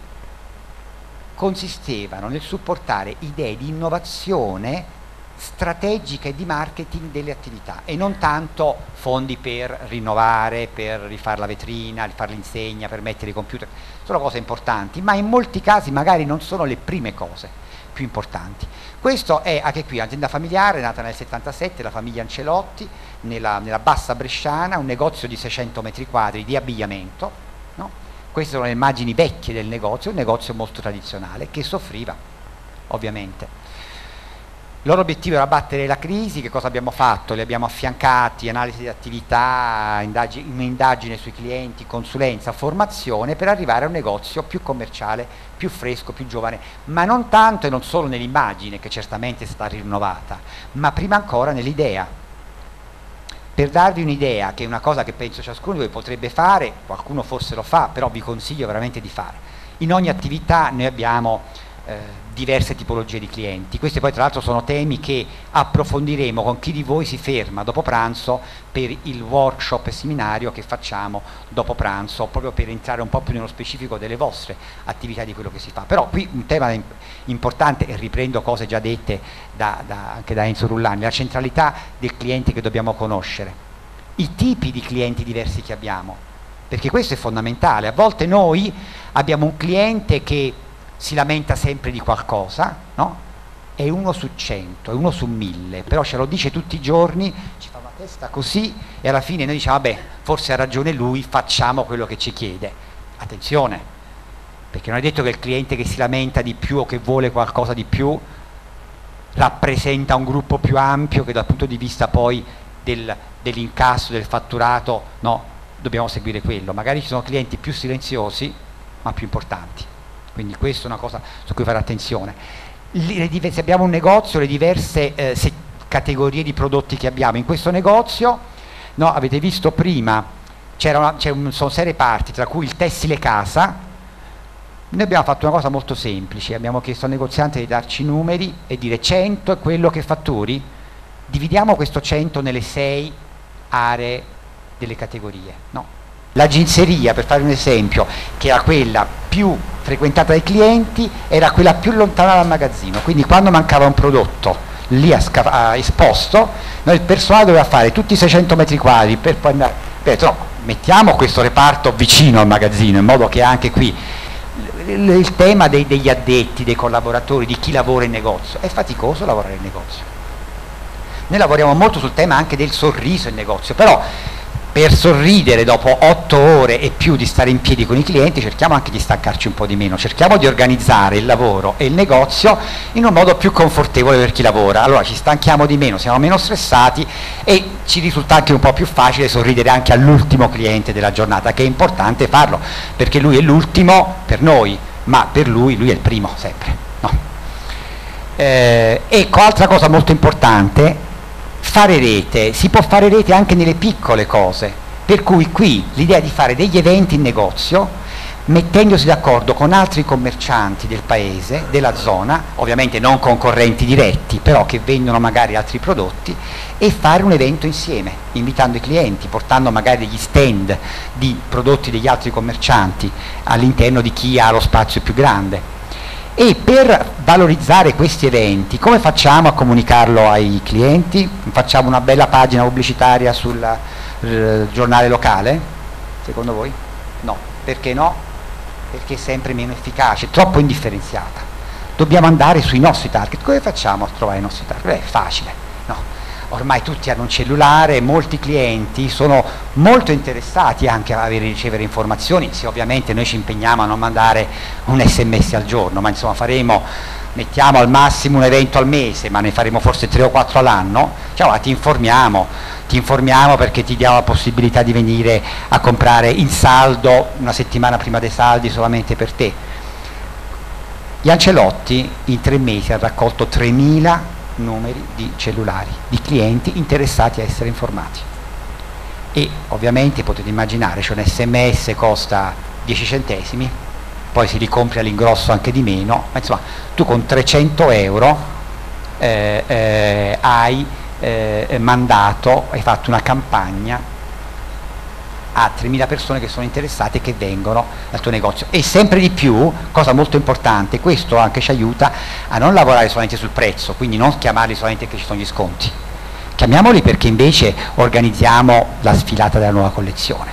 consistevano nel supportare idee di innovazione strategica e di marketing delle attività, e non tanto fondi per rinnovare, per rifare la vetrina, rifare l'insegna, per mettere i computer. Sono cose importanti, ma in molti casi magari non sono le prime cose più importanti. Questo è anche qui un'azienda familiare nata nel 77, la famiglia Ancelotti, nella bassa bresciana, un negozio di 600 metri quadri di abbigliamento, no? Queste sono le immagini vecchie del negozio, un negozio molto tradizionale che soffriva ovviamente. Il loro obiettivo era battere la crisi. Che cosa abbiamo fatto? Li abbiamo affiancati, analisi di attività, un'indagine sui clienti, consulenza, formazione, per arrivare a un negozio più commerciale, più fresco, più giovane, ma non tanto e non solo nell'immagine, che certamente è stata rinnovata, ma prima ancora nell'idea. Per darvi un'idea, che è una cosa che penso ciascuno di voi potrebbe fare, qualcuno forse lo fa, però vi consiglio veramente di fare. In ogni attività noi abbiamo diverse tipologie di clienti. Questi poi tra l'altro sono temi che approfondiremo con chi di voi si ferma dopo pranzo per il workshop e seminario che facciamo dopo pranzo, proprio per entrare un po' più nello specifico delle vostre attività, di quello che si fa. Però qui un tema importante, e riprendo cose già dette anche da Enzo Rullani, la centralità del cliente che dobbiamo conoscere, i tipi di clienti diversi che abbiamo, perché questo è fondamentale. A volte noi abbiamo un cliente che si lamenta sempre di qualcosa, no? È 1 su 100, è 1 su 1000, però ce lo dice tutti i giorni, ci fa una testa così, e alla fine noi diciamo vabbè, forse ha ragione lui, facciamo quello che ci chiede. Attenzione, perché non è detto che il cliente che si lamenta di più o che vuole qualcosa di più rappresenta un gruppo più ampio, che dal punto di vista poi dell'incasso, del fatturato, no, dobbiamo seguire quello. Magari ci sono clienti più silenziosi ma più importanti. Quindi questa è una cosa su cui fare attenzione. Se abbiamo un negozio, le diverse categorie di prodotti che abbiamo in questo negozio, no, avete visto prima, sono 6 reparti, tra cui il tessile casa. Noi abbiamo fatto una cosa molto semplice, abbiamo chiesto al negoziante di darci numeri e dire 100 è quello che fatturi, dividiamo questo 100 nelle 6 aree delle categorie, no? La ginseria, per fare un esempio, che era quella più frequentata dai clienti, era quella più lontana dal magazzino, quindi quando mancava un prodotto lì esposto, noi il personale doveva fare tutti i 600 metri quadri per poi andare, no, mettiamo questo reparto vicino al magazzino, in modo che anche qui il tema degli addetti, dei collaboratori, di chi lavora in negozio. È faticoso lavorare in negozio. Noi lavoriamo molto sul tema anche del sorriso in negozio, però per sorridere dopo 8 ore e più di stare in piedi con i clienti cerchiamo anche di stancarci un po' di meno, cerchiamo di organizzare il lavoro e il negozio in un modo più confortevole per chi lavora. Allora ci stanchiamo di meno, siamo meno stressati e ci risulta anche un po' più facile sorridere anche all'ultimo cliente della giornata, che è importante farlo perché lui è l'ultimo per noi, ma per lui è il primo sempre, no? Ecco, altra cosa molto importante: fare rete. Si può fare rete anche nelle piccole cose, per cui qui l'idea di fare degli eventi in negozio, mettendosi d'accordo con altri commercianti del paese, della zona, ovviamente non concorrenti diretti, però che vendono magari altri prodotti, e fare un evento insieme, invitando i clienti, portando magari degli stand di prodotti degli altri commercianti all'interno di chi ha lo spazio più grande. E per valorizzare questi eventi, come facciamo a comunicarlo ai clienti? Facciamo una bella pagina pubblicitaria sul giornale locale? Secondo voi? No. Perché no? Perché è sempre meno efficace, troppo indifferenziata. Dobbiamo andare sui nostri target. Come facciamo a trovare i nostri target? È facile, no? Ormai tutti hanno un cellulare, molti clienti sono molto interessati anche a ricevere informazioni, se ovviamente noi ci impegniamo a non mandare un SMS al giorno, ma insomma mettiamo al massimo un evento al mese, ma ne faremo forse 3 o 4 all'anno. Ciao, ti informiamo perché ti diamo la possibilità di venire a comprare in saldo una settimana prima dei saldi solamente per te. Gli Ancelotti in 3 mesi ha raccolto 3.000 numeri di cellulari, di clienti interessati a essere informati. E ovviamente potete immaginare, cioè un SMS costa 10 centesimi, poi si ricompri all'ingrosso anche di meno, ma insomma tu con 300 euro hai fatto una campagna a 3.000 persone che sono interessate e che vengono al tuo negozio. E sempre di più, cosa molto importante, questo anche ci aiuta a non lavorare solamente sul prezzo, quindi non chiamarli solamente perché ci sono gli sconti, chiamiamoli perché invece organizziamo la sfilata della nuova collezione,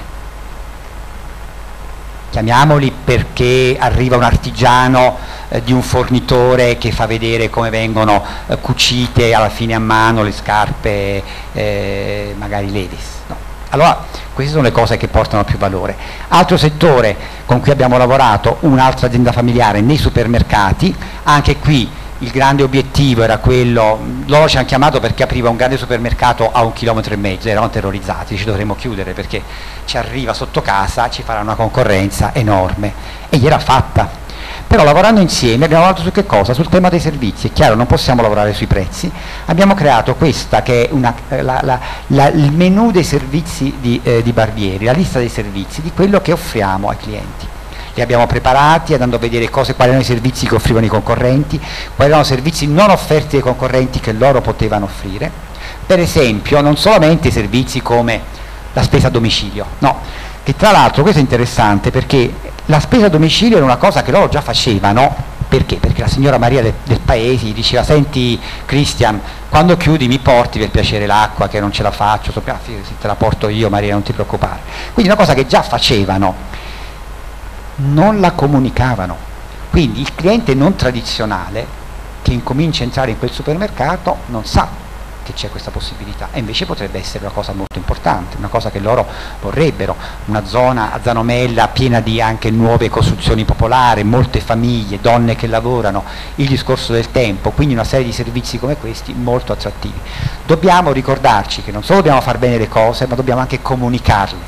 chiamiamoli perché arriva un artigiano di un fornitore che fa vedere come vengono cucite alla fine a mano le scarpe magari Levi's, no? Allora queste sono le cose che portano più valore. Altro settore con cui abbiamo lavorato, un'altra azienda familiare nei supermercati, anche qui il grande obiettivo era quello, loro ci hanno chiamato perché apriva un grande supermercato a 1,5 chilometri, erano terrorizzati, ci dovremmo chiudere perché ci arriva sotto casa, ci farà una concorrenza enorme, e gli era fatta. Però lavorando insieme abbiamo lavorato su che cosa? Sul tema dei servizi. È chiaro, non possiamo lavorare sui prezzi, abbiamo creato questa che è il menù dei servizi di Barbieri, la lista dei servizi di quello che offriamo ai clienti. Li abbiamo preparati andando a vedere quali erano i servizi che offrivano i concorrenti, quali erano i servizi non offerti dai concorrenti che loro potevano offrire. Per esempio, non solamente i servizi come la spesa a domicilio, no, che tra l'altro questo è interessante perché la spesa a domicilio era una cosa che loro già facevano. Perché? Perché la signora Maria del paese gli diceva: senti Christian, quando chiudi mi porti per piacere l'acqua che non ce la faccio, se te la porto io Maria, non ti preoccupare. Quindi una cosa che già facevano, non la comunicavano. Quindi il cliente non tradizionale che incomincia a entrare in quel supermercato non sa che c'è questa possibilità, e invece potrebbe essere una cosa molto importante, una cosa che loro vorrebbero, una zona a Zanomella piena di anche nuove costruzioni popolari, molte famiglie, donne che lavorano, il discorso del tempo, quindi una serie di servizi come questi molto attrattivi. Dobbiamo ricordarci che non solo dobbiamo far bene le cose, ma dobbiamo anche comunicarle.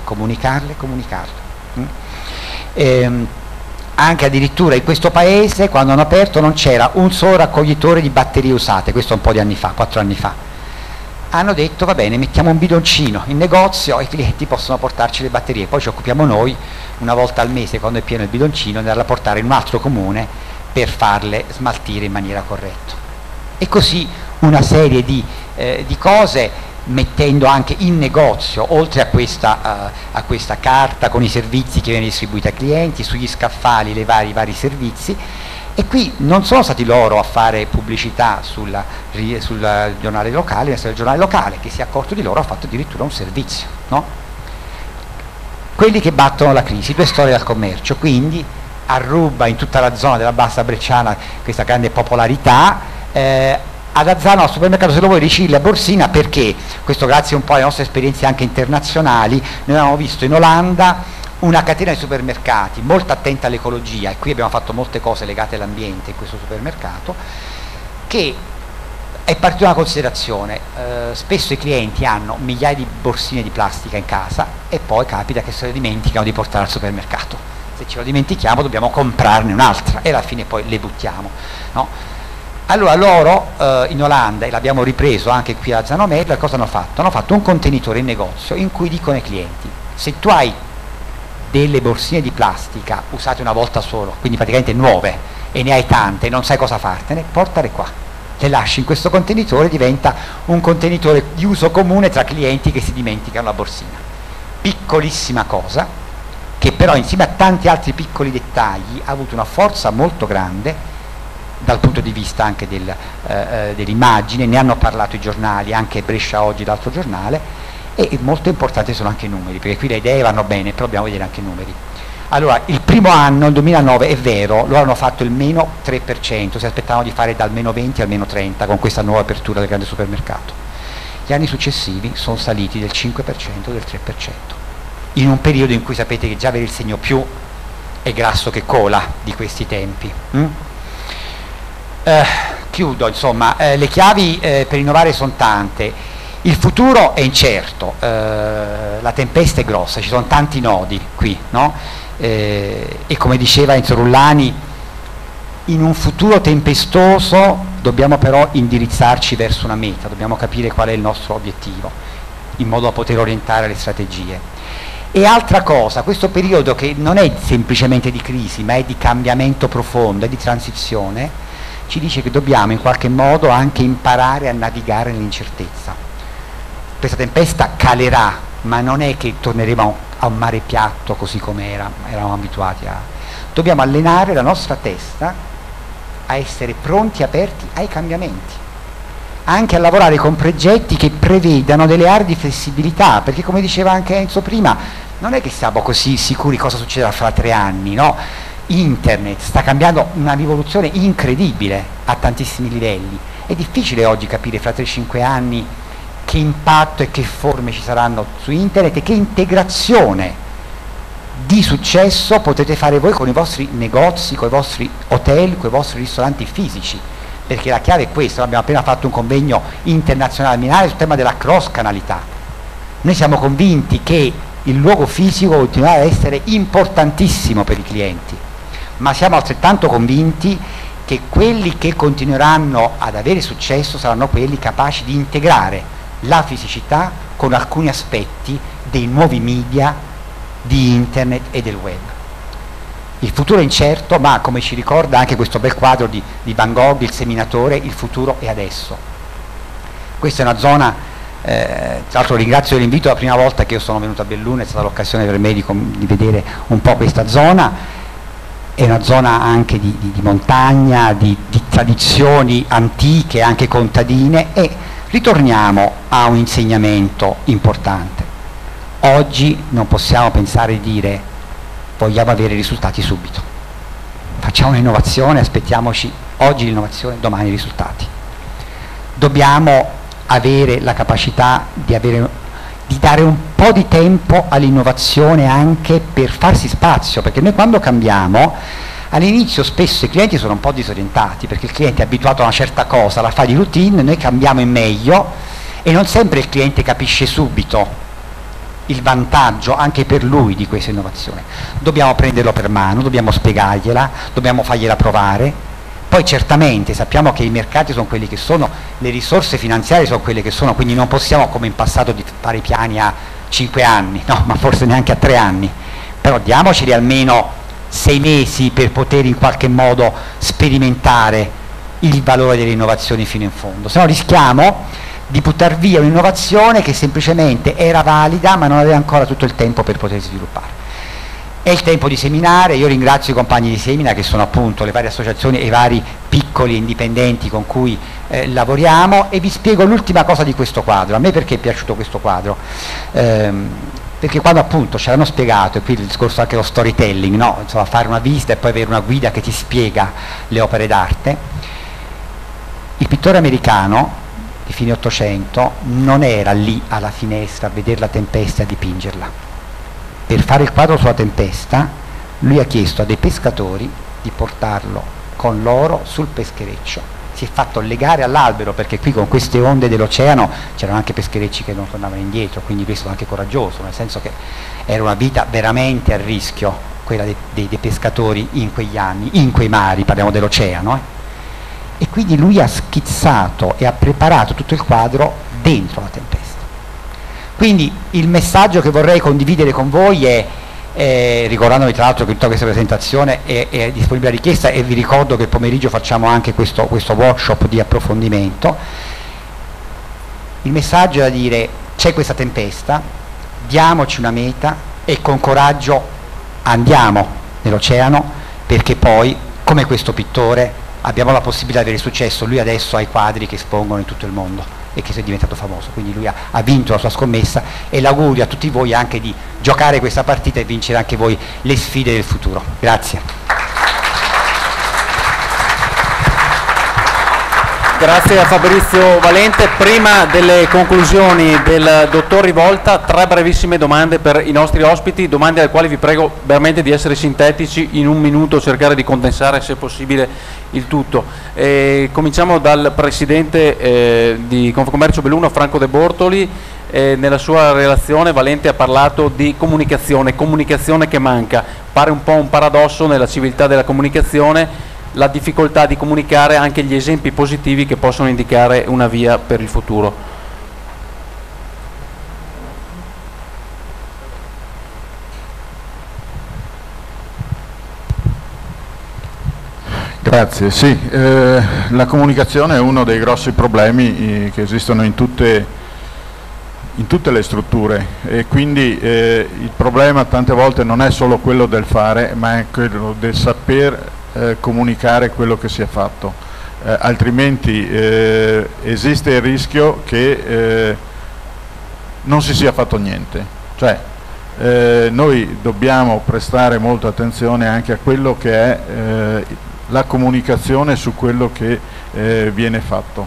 Anche addirittura in questo paese, quando hanno aperto, non c'era un solo raccoglitore di batterie usate, questo un po' di anni fa, 4 anni fa. Hanno detto: va bene, mettiamo un bidoncino in negozio e i clienti possono portarci le batterie, poi ci occupiamo noi una volta al mese, quando è pieno il bidoncino, di andarla a portare in un altro comune per farle smaltire in maniera corretta. E così una serie di cose, mettendo anche in negozio, oltre a questa carta con i servizi che viene distribuita ai clienti, sugli scaffali i vari servizi. E qui non sono stati loro a fare pubblicità sul giornale locale, il giornale locale che si è accorto di loro ha fatto addirittura un servizio, no? Quelli che battono la crisi, 2 storie dal commercio, quindi arruba in tutta la zona della Bassa Bresciana questa grande popolarità. Ad Azzano al supermercato, se lo vuoi, ricicli a Borsina, perché questo grazie un po' alle nostre esperienze anche internazionali. Noi abbiamo visto in Olanda una catena di supermercati molto attenta all'ecologia, e qui abbiamo fatto molte cose legate all'ambiente in questo supermercato, che è partita una considerazione: spesso i clienti hanno migliaia di borsine di plastica in casa e poi capita che se le dimenticano di portare al supermercato. Se ce lo dimentichiamo dobbiamo comprarne un'altra e alla fine poi le buttiamo, no? Allora loro in Olanda, e l'abbiamo ripreso anche qui a Zanomella, cosa hanno fatto? Hanno fatto un contenitore in negozio in cui dicono ai clienti: se tu hai delle borsine di plastica usate una volta solo, quindi praticamente nuove, e ne hai tante e non sai cosa fartene, portale qua, le lasci in questo contenitore, diventa un contenitore di uso comune tra clienti che si dimenticano la borsina. Piccolissima cosa, che però insieme a tanti altri piccoli dettagli ha avuto una forza molto grande dal punto di vista anche dell'immagine, ne hanno parlato i giornali, anche Brescia Oggi, l'altro giornale, e molto importanti sono anche i numeri, perché qui le idee vanno bene, però dobbiamo vedere anche i numeri. Allora, il primo anno, il 2009, è vero, loro hanno fatto il meno 3%, si aspettavano di fare dal meno 20 al meno 30 con questa nuova apertura del grande supermercato. Gli anni successivi sono saliti del 5%, del 3%, in un periodo in cui sapete che già avere il segno più è grasso che cola di questi tempi. Chiudo, insomma, le chiavi per innovare sono tante. Il futuro è incerto, la tempesta è grossa, ci sono tanti nodi qui, no? E come diceva Enzo Rullani, in un futuro tempestoso dobbiamo però indirizzarci verso una meta, dobbiamo capire qual è il nostro obiettivo, in modo da poter orientare le strategie. E altra cosa, questo periodo che non è semplicemente di crisi, ma è di cambiamento profondo, è di transizione, ci dice che dobbiamo in qualche modo anche imparare a navigare nell'incertezza. Questa tempesta calerà, ma non è che torneremo a un mare piatto così come eravamo abituati a. Dobbiamo allenare la nostra testa a essere pronti e aperti ai cambiamenti, anche a lavorare con progetti che prevedano delle aree di flessibilità, perché come diceva anche Enzo prima, non è che siamo così sicuri cosa succederà fra 3 anni, no? Internet sta cambiando una rivoluzione incredibile a tantissimi livelli, è difficile oggi capire fra 3-5 anni che impatto e che forme ci saranno su internet e che integrazione di successo potete fare voi con i vostri negozi, con i vostri hotel, con i vostri ristoranti fisici, perché la chiave è questa. Abbiamo appena fatto un convegno internazionale a Milano sul tema della cross canalità. Noi siamo convinti che il luogo fisico continuerà ad essere importantissimo per i clienti, ma siamo altrettanto convinti che quelli che continueranno ad avere successo saranno quelli capaci di integrare la fisicità con alcuni aspetti dei nuovi media, di internet e del web. Il futuro è incerto, ma come ci ricorda anche questo bel quadro di Van Gogh, Il seminatore, il futuro è adesso. Questa è una zona, tra l'altro ringrazio dell'invito, la prima volta che io sono venuto a Belluno è stata l'occasione per me di vedere un po' questa zona. È una zona anche di montagna, di tradizioni antiche, anche contadine, e ritorniamo a un insegnamento importante. Oggi non possiamo pensare di dire vogliamo avere risultati subito. Facciamo un'innovazione, aspettiamoci oggi l'innovazione, domani i risultati. Dobbiamo avere la capacità di dare un po' di tempo all'innovazione anche per farsi spazio, perché noi quando cambiamo all'inizio spesso i clienti sono un po' disorientati, perché il cliente è abituato a una certa cosa, la fa di routine, noi cambiamo in meglio e non sempre il cliente capisce subito il vantaggio anche per lui di questa innovazione. Dobbiamo prenderlo per mano, dobbiamo spiegargliela, dobbiamo fargliela provare. Poi certamente sappiamo che i mercati sono quelli che sono, le risorse finanziarie sono quelle che sono, quindi non possiamo come in passato di fare i piani a 5 anni, no, ma forse neanche a 3 anni, però diamoceli almeno 6 mesi per poter in qualche modo sperimentare il valore delle innovazioni fino in fondo, se no rischiamo di buttare via un'innovazione che semplicemente era valida ma non aveva ancora tutto il tempo per poter sviluppare. È il tempo di seminare, io ringrazio i compagni di Semina che sono appunto le varie associazioni e i vari piccoli indipendenti con cui lavoriamo, e vi spiego l'ultima cosa di questo quadro. A me perché è piaciuto questo quadro? Perché quando appunto ci hanno spiegato, e qui il discorso anche lo storytelling, no? Insomma, fare una visita e poi avere una guida che ti spiega le opere d'arte, il pittore americano di fine 800 non era lì alla finestra a vedere la tempesta e a dipingerla. Per fare il quadro sulla tempesta lui ha chiesto a dei pescatori di portarlo con loro sul peschereccio, si è fatto legare all'albero, perché qui con queste onde dell'oceano c'erano anche pescherecci che non tornavano indietro, quindi lui è stato anche coraggioso, nel senso che era una vita veramente a rischio quella dei pescatori in quegli anni, in quei mari, parliamo dell'oceano, e quindi lui ha schizzato e ha preparato tutto il quadro dentro la tempesta. Quindi il messaggio che vorrei condividere con voi è ricordandovi tra l'altro che tutta questa presentazione è disponibile a richiesta, e vi ricordo che il pomeriggio facciamo anche questo workshop di approfondimento. Il messaggio è da dire: c'è questa tempesta, diamoci una meta e con coraggio andiamo nell'oceano, perché poi, come questo pittore, abbiamo la possibilità di avere successo. Lui adesso ha i quadri che espongono in tutto il mondo e che si è diventato famoso, quindi lui ha vinto la sua scommessa, e l'augurio a tutti voi anche di giocare questa partita e vincere anche voi le sfide del futuro. Grazie. Grazie a Fabrizio Valente. Prima delle conclusioni del dottor Rivolta, 3 brevissime domande per i nostri ospiti, domande alle quali vi prego veramente di essere sintetici, in un minuto cercare di condensare se possibile il tutto. Cominciamo dal presidente di Confcommercio Belluno, Franco De Bortoli. Nella sua relazione Valente ha parlato di comunicazione che manca. Pare un po' un paradosso nella civiltà della comunicazione la difficoltà di comunicare anche gli esempi positivi che possono indicare una via per il futuro. Grazie, sì, la comunicazione è uno dei grossi problemi che esistono in tutte le strutture, e quindi il problema tante volte non è solo quello del fare, ma è quello del saper comunicare quello che si è fatto, altrimenti esiste il rischio che non si sia fatto niente. Cioè, noi dobbiamo prestare molta attenzione anche a quello che è la comunicazione su quello che viene fatto.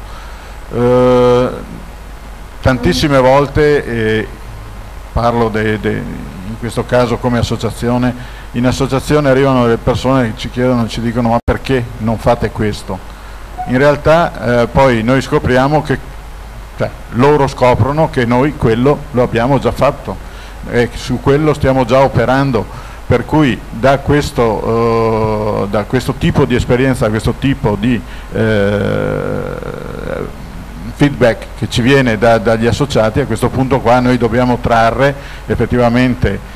Tantissime volte, parlo in questo caso come associazione, in associazione arrivano delle persone che ci chiedono, ci dicono: ma perché non fate questo? In realtà poi noi scopriamo che, loro scoprono che noi quello lo abbiamo già fatto e su quello stiamo già operando, per cui da questo tipo di esperienza, da questo tipo di feedback che ci viene dagli associati, a questo punto qua noi dobbiamo trarre effettivamente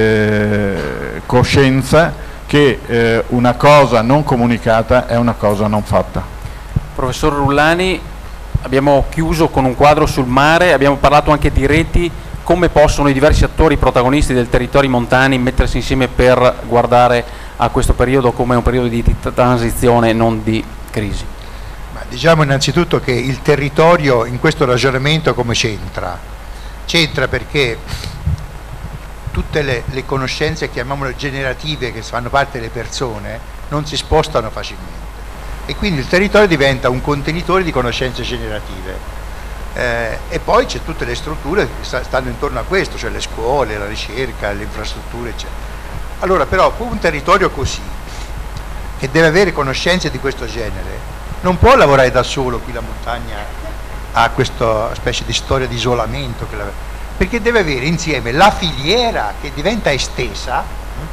coscienza che una cosa non comunicata è una cosa non fatta. Professor Rullani, abbiamo chiuso con un quadro sul mare, abbiamo parlato anche di reti. Come possono i diversi attori protagonisti del territori montani mettersi insieme per guardare a questo periodo come un periodo di transizione e non di crisi? Diciamo innanzitutto che il territorio in questo ragionamento come c'entra? C'entra perché tutte le conoscenze, chiamiamole generative, che fanno parte delle persone, non si spostano facilmente, e quindi il territorio diventa un contenitore di conoscenze generative. E poi c'è tutte le strutture che stanno intorno a questo, cioè le scuole, la ricerca, le infrastrutture, eccetera. Allora però un territorio così, che deve avere conoscenze di questo genere, non può lavorare da solo. Qui la montagna ha questa specie di storia di isolamento, perché deve avere insieme la filiera che diventa estesa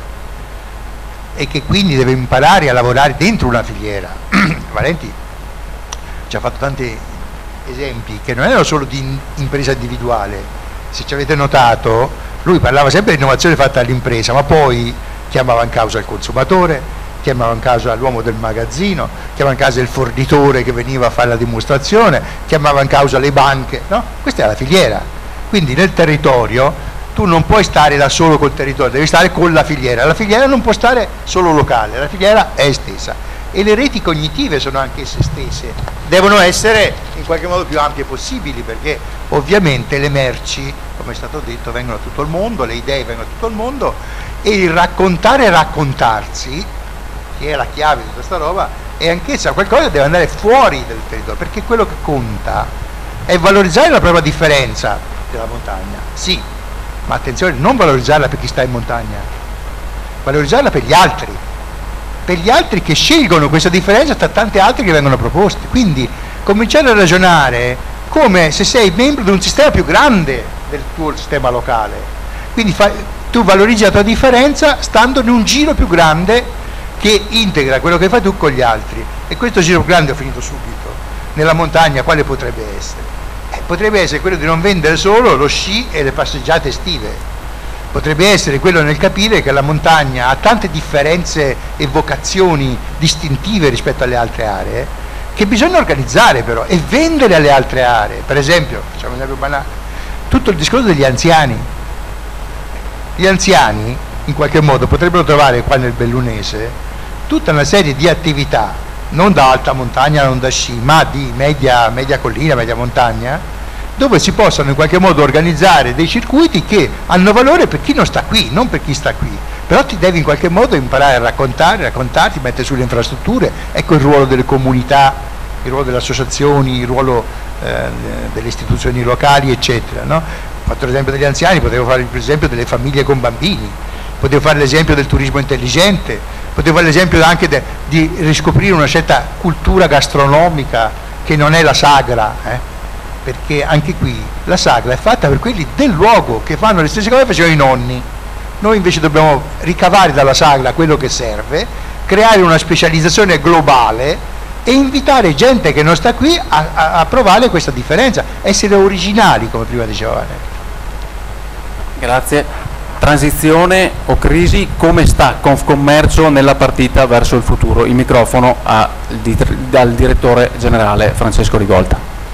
e che quindi deve imparare a lavorare dentro una filiera. Valenti ci ha fatto tanti esempi che non erano solo di impresa individuale. Se ci avete notato, lui parlava sempre di innovazione fatta all'impresa, ma poi chiamava in causa il consumatore, chiamava in causa l'uomo del magazzino, chiamava in causa il fornitore che veniva a fare la dimostrazione, chiamava in causa le banche, no? Questa è la filiera. Quindi nel territorio tu non puoi stare da solo col territorio, devi stare con la filiera non può stare solo locale, la filiera è estesa, e le reti cognitive sono anche esse stesse, devono essere in qualche modo più ampie possibili, perché ovviamente le merci, come è stato detto, vengono da tutto il mondo, le idee vengono da tutto il mondo, e il raccontare e raccontarsi, che è la chiave di questa roba, è anch'essa qualcosa che deve andare fuori del territorio, perché quello che conta è valorizzare la propria differenza della montagna, sì, ma attenzione, non valorizzarla per chi sta in montagna, valorizzarla per gli altri che scelgono questa differenza tra tante altre che vengono proposte. Quindi cominciare a ragionare come se sei membro di un sistema più grande del tuo sistema locale, quindi tu valorizzi la tua differenza stando in un giro più grande che integra quello che fai tu con gli altri. E questo giro più grande, ho finito subito, nella montagna quale potrebbe essere? Potrebbe essere quello di non vendere solo lo sci e le passeggiate estive, potrebbe essere quello nel capire che la montagna ha tante differenze e vocazioni distintive rispetto alle altre aree, che bisogna organizzare però e vendere alle altre aree. Per esempio, facciamo un esempio banale, tutto il discorso degli anziani. Gli anziani in qualche modo potrebbero trovare qua nel bellunese tutta una serie di attività, non da alta montagna, non da sci, ma di media collina, media montagna, dove si possano in qualche modo organizzare dei circuiti che hanno valore per chi non sta qui, non per chi sta qui. Però ti devi in qualche modo imparare a raccontarti, mettere sulle infrastrutture. Ecco il ruolo delle comunità, il ruolo delle associazioni, il ruolo delle istituzioni locali, eccetera, no? Ho fatto l'esempio degli anziani, potevo fare l'esempio delle famiglie con bambini, potevo fare l'esempio del turismo intelligente, potevo fare l'esempio anche di riscoprire una certa cultura gastronomica che non è la sagra, perché anche qui la sagra è fatta per quelli del luogo che fanno le stesse cose che facevano i nonni. Noi invece dobbiamo ricavare dalla sagra quello che serve, creare una specializzazione globale e invitare gente che non sta qui a provare questa differenza, essere originali, come prima diceva. Grazie. Transizione o crisi, come sta Confcommercio nella partita verso il futuro? Il microfono dal direttore generale Francesco Rivolta.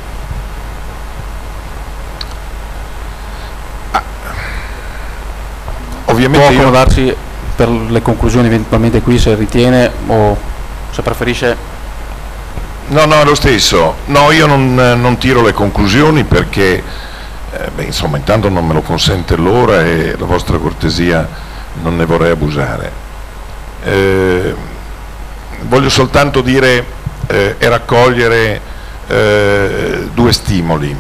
Ovviamente può accomodarsi per le conclusioni eventualmente qui, se ritiene, o se preferisce. No, è lo stesso. No, io non tiro le conclusioni perché insomma, intanto non me lo consente l'ora e la vostra cortesia non ne vorrei abusare. Voglio soltanto dire e raccogliere due stimoli,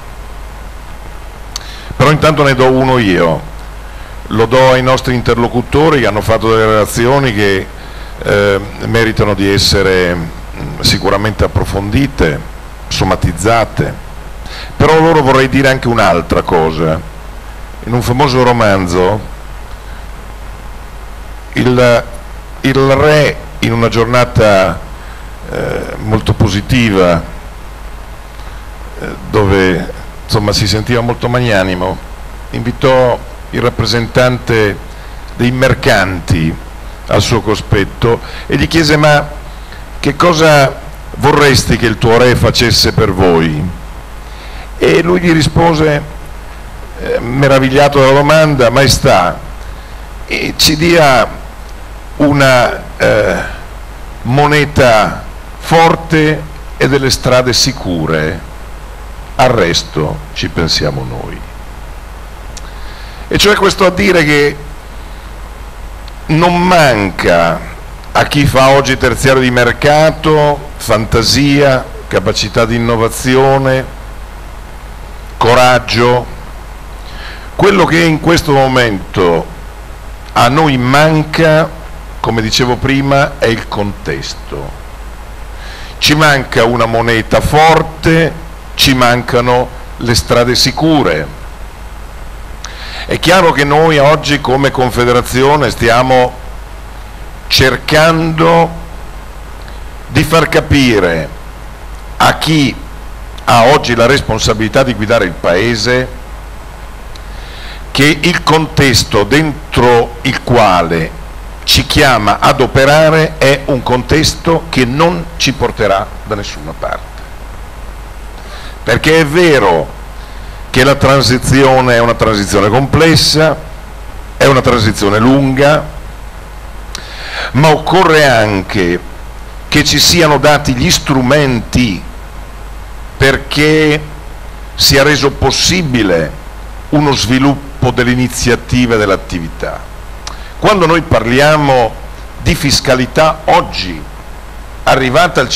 però intanto ne do uno io. Lo do ai nostri interlocutori che hanno fatto delle relazioni che meritano di essere sicuramente approfondite, somatizzate, però loro vorrei dire anche un'altra cosa. In un famoso romanzo il re, in una giornata molto positiva, dove insomma si sentiva molto magnanimo, invitò il rappresentante dei mercanti al suo cospetto e gli chiese: ma che cosa vorresti che il tuo re facesse per voi? E lui gli rispose, meravigliato dalla domanda: maestà, ci dia una moneta forte e delle strade sicure, al resto ci pensiamo noi. E cioè questo a dire che non manca a chi fa oggi terziario di mercato fantasia, capacità di innovazione, coraggio. Quello che in questo momento a noi manca, come dicevo prima, è il contesto. Ci manca una moneta forte, ci mancano le strade sicure. È chiaro che noi oggi come Confederazione stiamo cercando di far capire a chi ha oggi la responsabilità di guidare il Paese che il contesto dentro il quale ci chiama ad operare è un contesto che non ci porterà da nessuna parte. Perché è vero che la transizione è una transizione complessa, è una transizione lunga, ma occorre anche che ci siano dati gli strumenti perché sia reso possibile uno sviluppo dell'iniziativa e dell'attività. Quando noi parliamo di fiscalità oggi arrivata al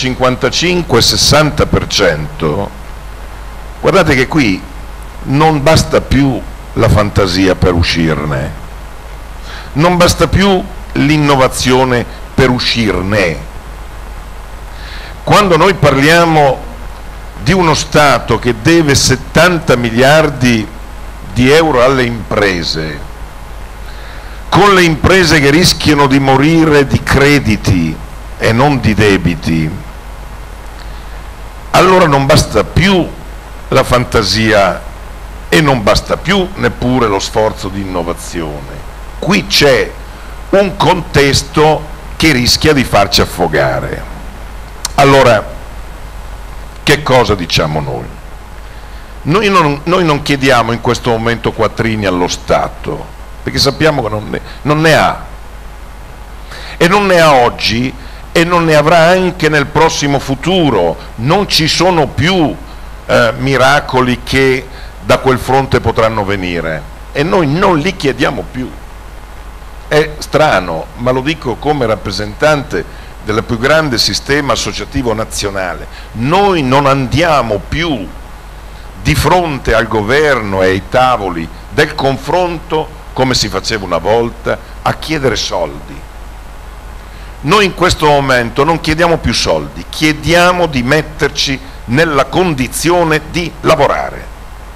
55-60%, guardate che qui non basta più la fantasia per uscirne, non basta più l'innovazione per uscirne. Quando noi parliamo di uno Stato che deve 70 miliardi di euro alle imprese, con le imprese che rischiano di morire di crediti e non di debiti, allora non basta più la fantasia e non basta più neppure lo sforzo di innovazione. Qui c'è un contesto che rischia di farci affogare. Allora, che cosa diciamo noi? Noi non chiediamo in questo momento quattrini allo Stato, perché sappiamo che non ne ha, e non ne ha oggi, e non ne avrà anche nel prossimo futuro. Non ci sono più miracoli che da quel fronte potranno venire, e noi non li chiediamo più. È strano, ma lo dico come rappresentante del più grande sistema associativo nazionale. Noi non andiamo più di fronte al governo e ai tavoli del confronto, come si faceva una volta, a chiedere soldi. Noi in questo momento non chiediamo più soldi, chiediamo di metterci nella condizione di lavorare.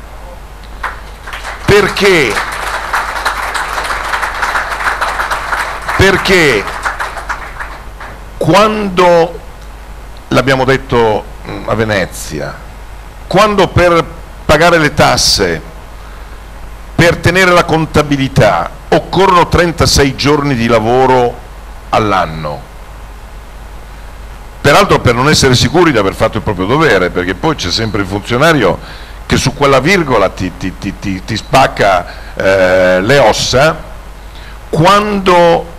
Perché quando, l'abbiamo detto a Venezia, quando per pagare le tasse, per tenere la contabilità, occorrono 36 giorni di lavoro all'anno, peraltro per non essere sicuri di aver fatto il proprio dovere, perché poi c'è sempre il funzionario che su quella virgola ti spacca le ossa, quando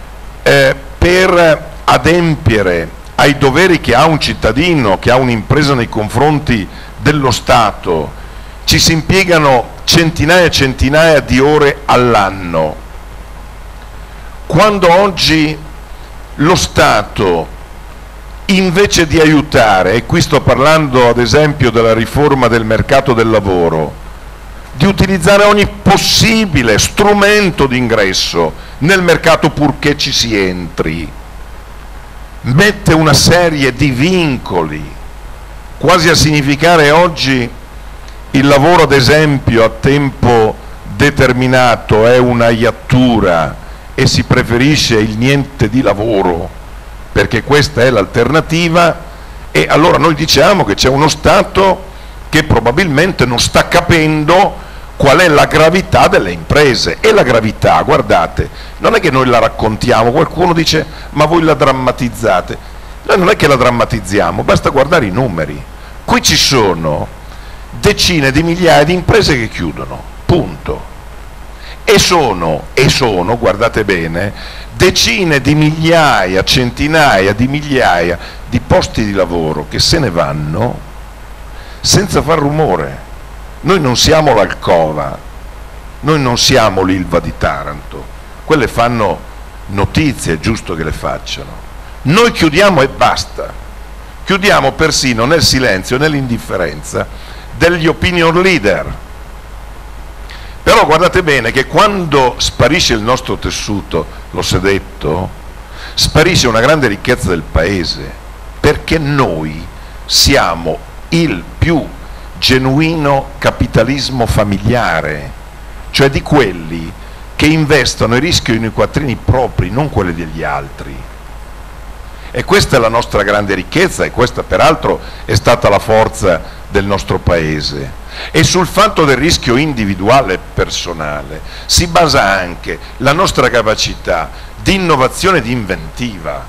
per adempiere ai doveri che ha un cittadino, che ha un'impresa nei confronti dello Stato, ci si impiegano centinaia e centinaia di ore all'anno, quando oggi lo Stato, invece di aiutare, e qui sto parlando ad esempio della riforma del mercato del lavoro, di utilizzare ogni possibile strumento di ingresso nel mercato purché ci si entri, mette una serie di vincoli, quasi a significare oggi il lavoro ad esempio a tempo determinato è una iattura e si preferisce il niente di lavoro, perché questa è l'alternativa. E allora noi diciamo che c'è uno Stato che probabilmente non sta capendo qual è la gravità delle imprese. E la gravità, guardate, non è che noi la raccontiamo, qualcuno dice ma voi la drammatizzate. Noi non è che la drammatizziamo, basta guardare i numeri. Qui ci sono decine di migliaia di imprese che chiudono, punto. E sono, guardate bene, decine di migliaia, centinaia di migliaia di posti di lavoro che se ne vanno senza far rumore. Noi non siamo l'Alcova, noi non siamo l'Ilva di Taranto, quelle fanno notizie, è giusto che le facciano. Noi chiudiamo e basta, chiudiamo persino nel silenzio, nell'indifferenza degli opinion leader. Però guardate bene che quando sparisce il nostro tessuto, lo si è detto, sparisce una grande ricchezza del paese, perché noi siamo il più genuino capitalismo familiare, cioè di quelli che investono e rischiano i quattrini propri, non quelli degli altri. E questa è la nostra grande ricchezza, e questa peraltro è stata la forza del nostro paese. E sul fatto del rischio individuale e personale si basa anche la nostra capacità di innovazione e di inventiva,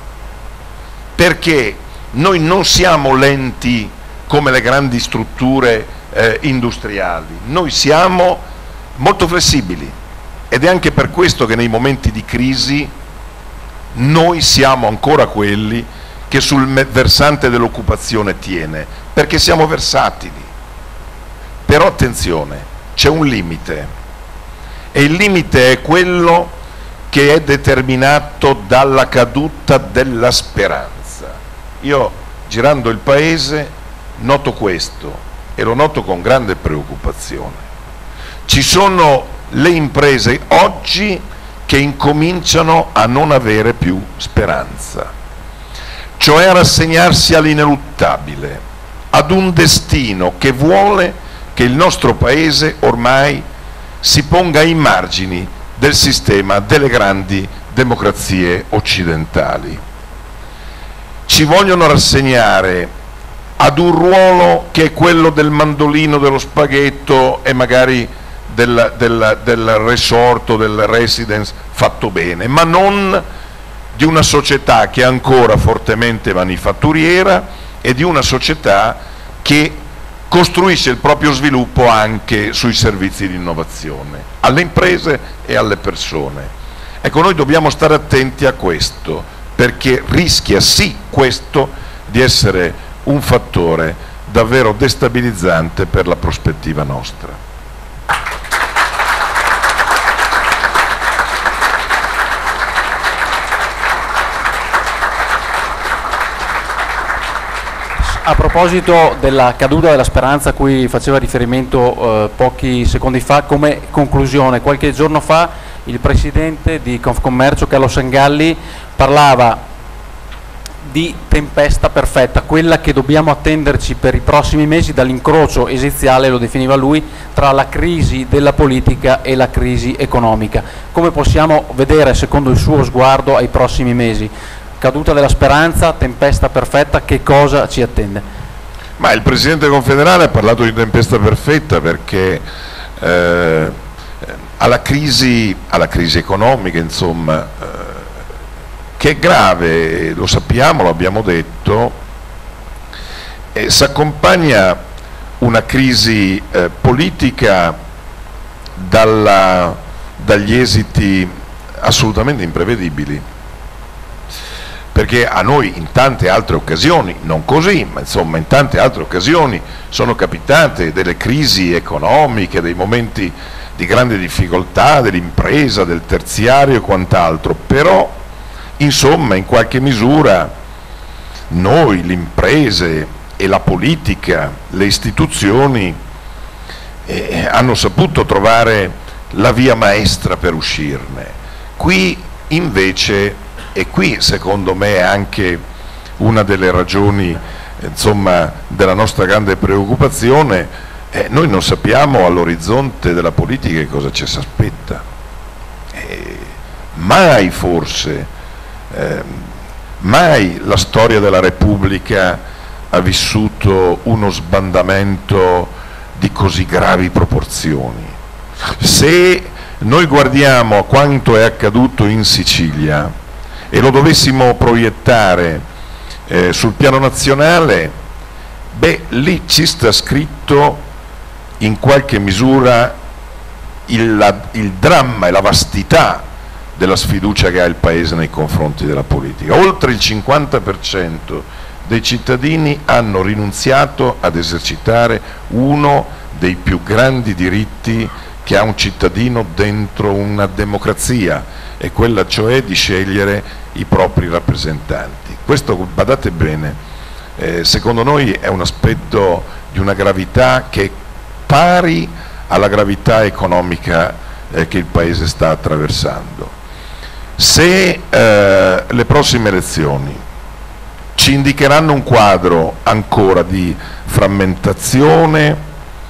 perché noi non siamo lenti come le grandi strutture industriali, noi siamo molto flessibili, ed è anche per questo che nei momenti di crisi noi siamo ancora quelli che sul versante dell'occupazione tiene, perché siamo versatili. Però attenzione, c'è un limite, e il limite è quello che è determinato dalla caduta della speranza. Io, girando il paese, noto questo, e lo noto con grande preoccupazione. Ci sono le imprese oggi che incominciano a non avere più speranza, cioè a rassegnarsi all'ineluttabile, ad un destino che vuole che il nostro paese ormai si ponga ai margini del sistema delle grandi democrazie occidentali. Ci vogliono rassegnare ad un ruolo che è quello del mandolino, dello spaghetto e magari del resort o del residence fatto bene, ma non di una società che è ancora fortemente manifatturiera e di una società che costruisce il proprio sviluppo anche sui servizi di innovazione, alle imprese e alle persone. Ecco, noi dobbiamo stare attenti a questo, perché rischia sì questo di essere un fattore davvero destabilizzante per la prospettiva nostra. A proposito della caduta della speranza a cui faceva riferimento pochi secondi fa, come conclusione, qualche giorno fa il presidente di Confcommercio, Carlo Sangalli, parlava di tempesta perfetta, quella che dobbiamo attenderci per i prossimi mesi dall'incrocio esiziale, lo definiva lui, tra la crisi della politica e la crisi economica. Come possiamo vedere, secondo il suo sguardo, ai prossimi mesi? Caduta della speranza, tempesta perfetta, che cosa ci attende? Ma il Presidente confederale ha parlato di tempesta perfetta perché alla crisi economica, insomma, che è grave, lo sappiamo, lo abbiamo detto, si accompagna una crisi politica dagli esiti assolutamente imprevedibili. Perché a noi in tante altre occasioni, non così, ma insomma in tante altre occasioni sono capitate delle crisi economiche, dei momenti di grande difficoltà dell'impresa, del terziario e quant'altro, però insomma in qualche misura noi, le imprese e la politica, le istituzioni hanno saputo trovare la via maestra per uscirne. Qui invece, e qui secondo me è anche una delle ragioni insomma, della nostra grande preoccupazione, noi non sappiamo all'orizzonte della politica che cosa ci si aspetta. Mai forse, mai la storia della Repubblica ha vissuto uno sbandamento di così gravi proporzioni. Se noi guardiamo a quanto è accaduto in Sicilia e lo dovessimo proiettare sul piano nazionale, beh, lì ci sta scritto in qualche misura il dramma e la vastità della sfiducia che ha il Paese nei confronti della politica. Oltre il 50% dei cittadini hanno rinunziato ad esercitare uno dei più grandi diritti che ha un cittadino dentro una democrazia, è quella cioè di scegliere i propri rappresentanti. Questo, badate bene, secondo noi è un aspetto di una gravità che è pari alla gravità economica che il Paese sta attraversando. Se le prossime elezioni ci indicheranno un quadro ancora di frammentazione,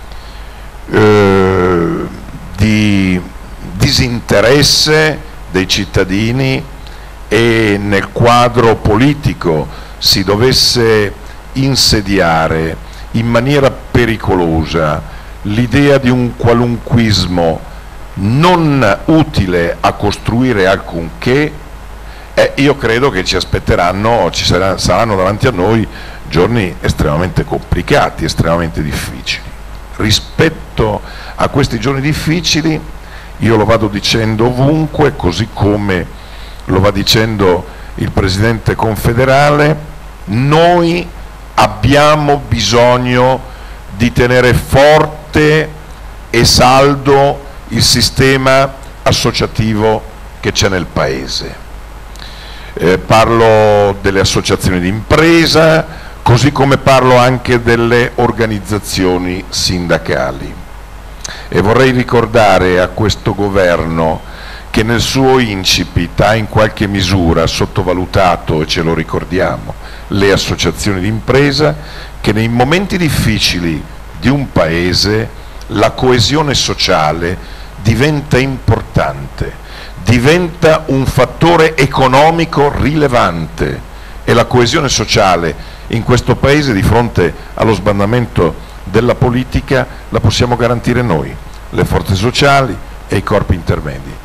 di disinteresse dei cittadini, e nel quadro politico si dovesse insediare in maniera pericolosa l'idea di un qualunquismo non utile a costruire alcunché, io credo che ci aspetteranno, saranno davanti a noi giorni estremamente complicati, estremamente difficili. Rispetto a questi giorni difficili, io lo vado dicendo ovunque, così come lo va dicendo il Presidente confederale, noi abbiamo bisogno di tenere forte e saldo il sistema associativo che c'è nel Paese. Parlo delle associazioni di impresa, così come parlo anche delle organizzazioni sindacali. E vorrei ricordare a questo governo che nel suo incipit ha in qualche misura sottovalutato, e ce lo ricordiamo, le associazioni di impresa, che nei momenti difficili di un Paese la coesione sociale diventa importante, diventa un fattore economico rilevante, e la coesione sociale in questo Paese di fronte allo sbandamento della politica la possiamo garantire noi, le forze sociali e i corpi intermedi.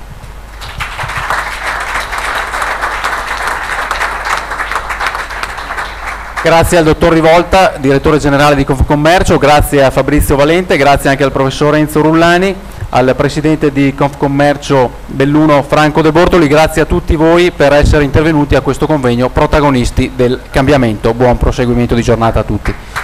Grazie al dottor Rivolta, direttore generale di Confcommercio, grazie a Fabrizio Valente, grazie anche al professor Enzo Rullani, al presidente di Confcommercio Belluno Franco De Bortoli, grazie a tutti voi per essere intervenuti a questo convegno protagonisti del cambiamento. Buon proseguimento di giornata a tutti.